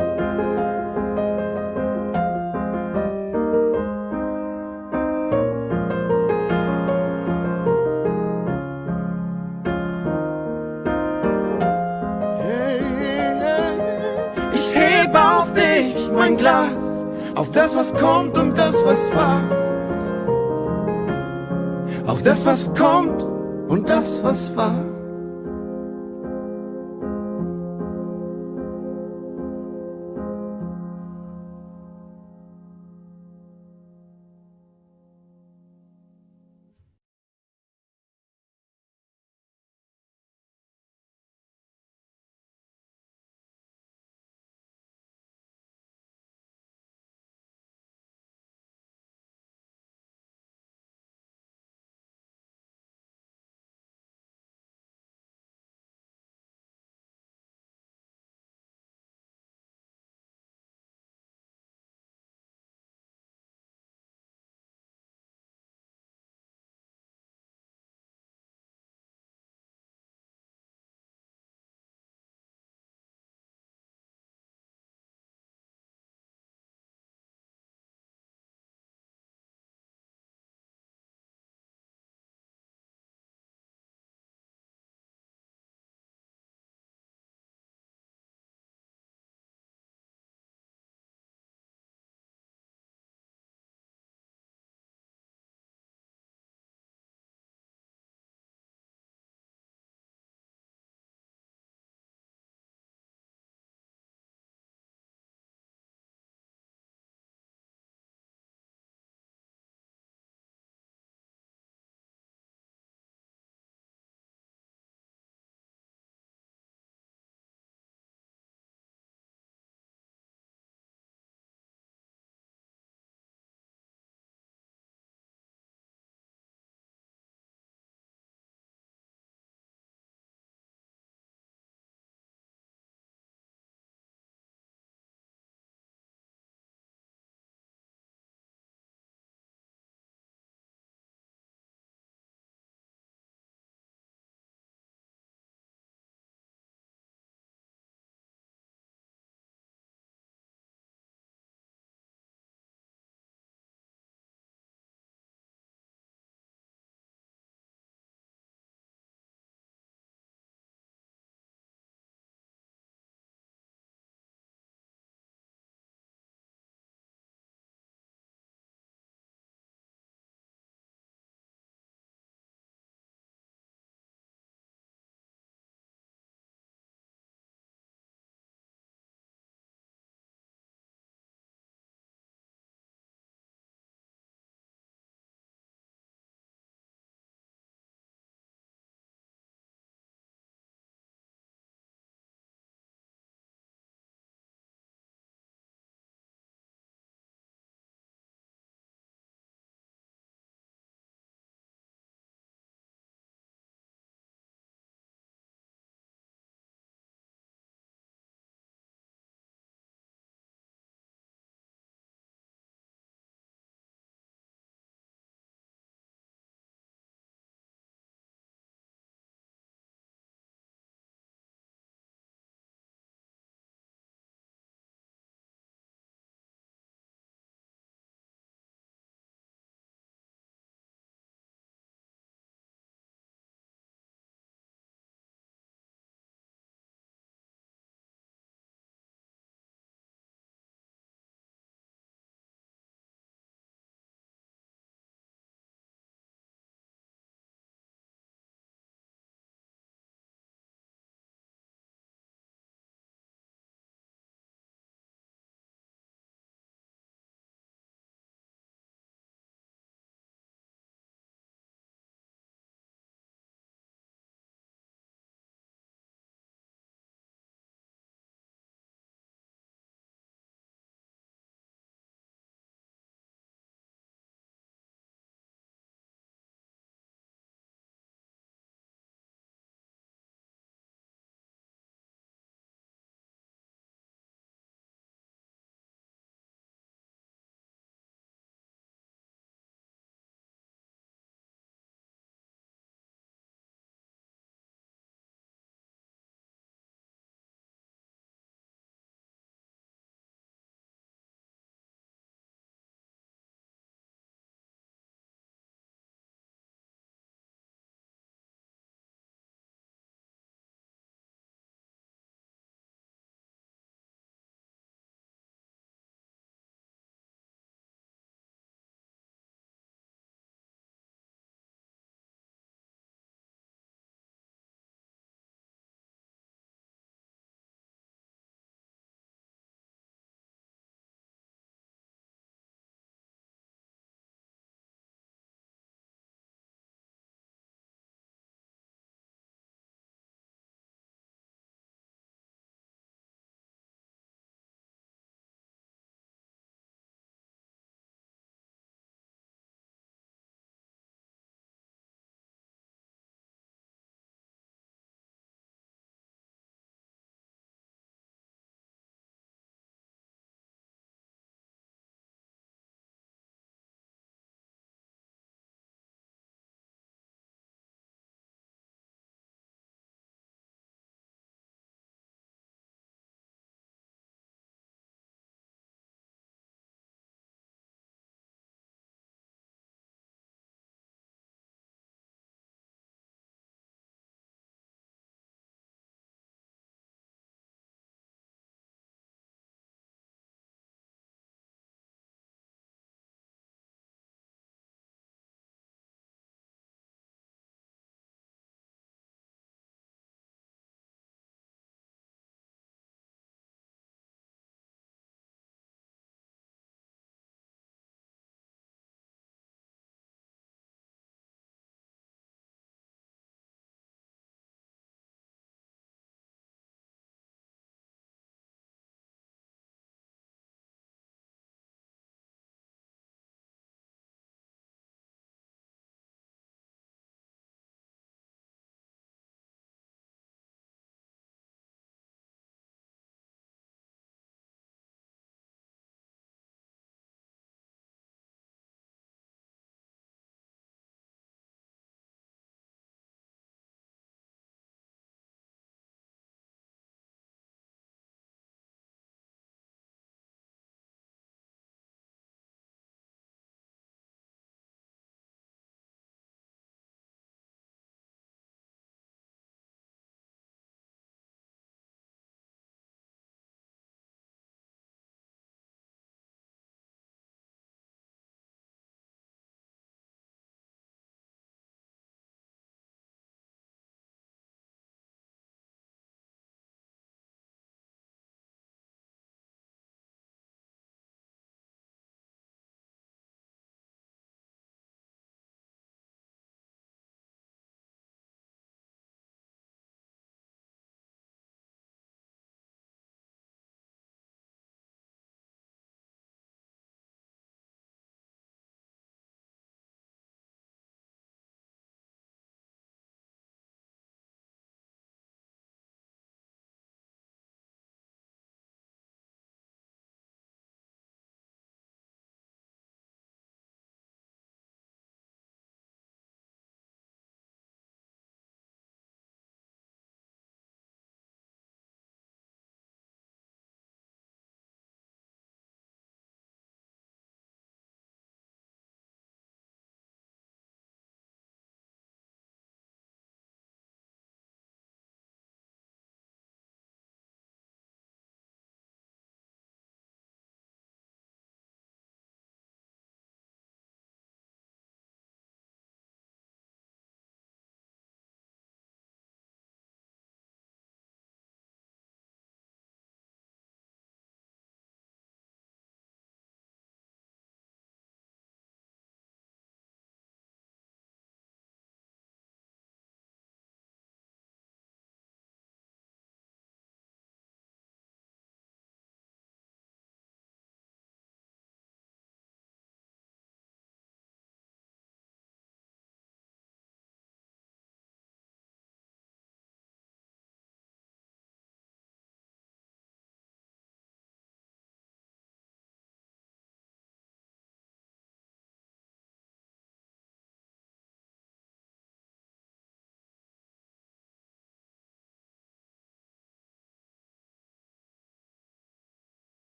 [SPEAKER 6] Ich hebe auf dich mein Glas, auf das, was kommt und das, was war. Auf das, was kommt und das, was war.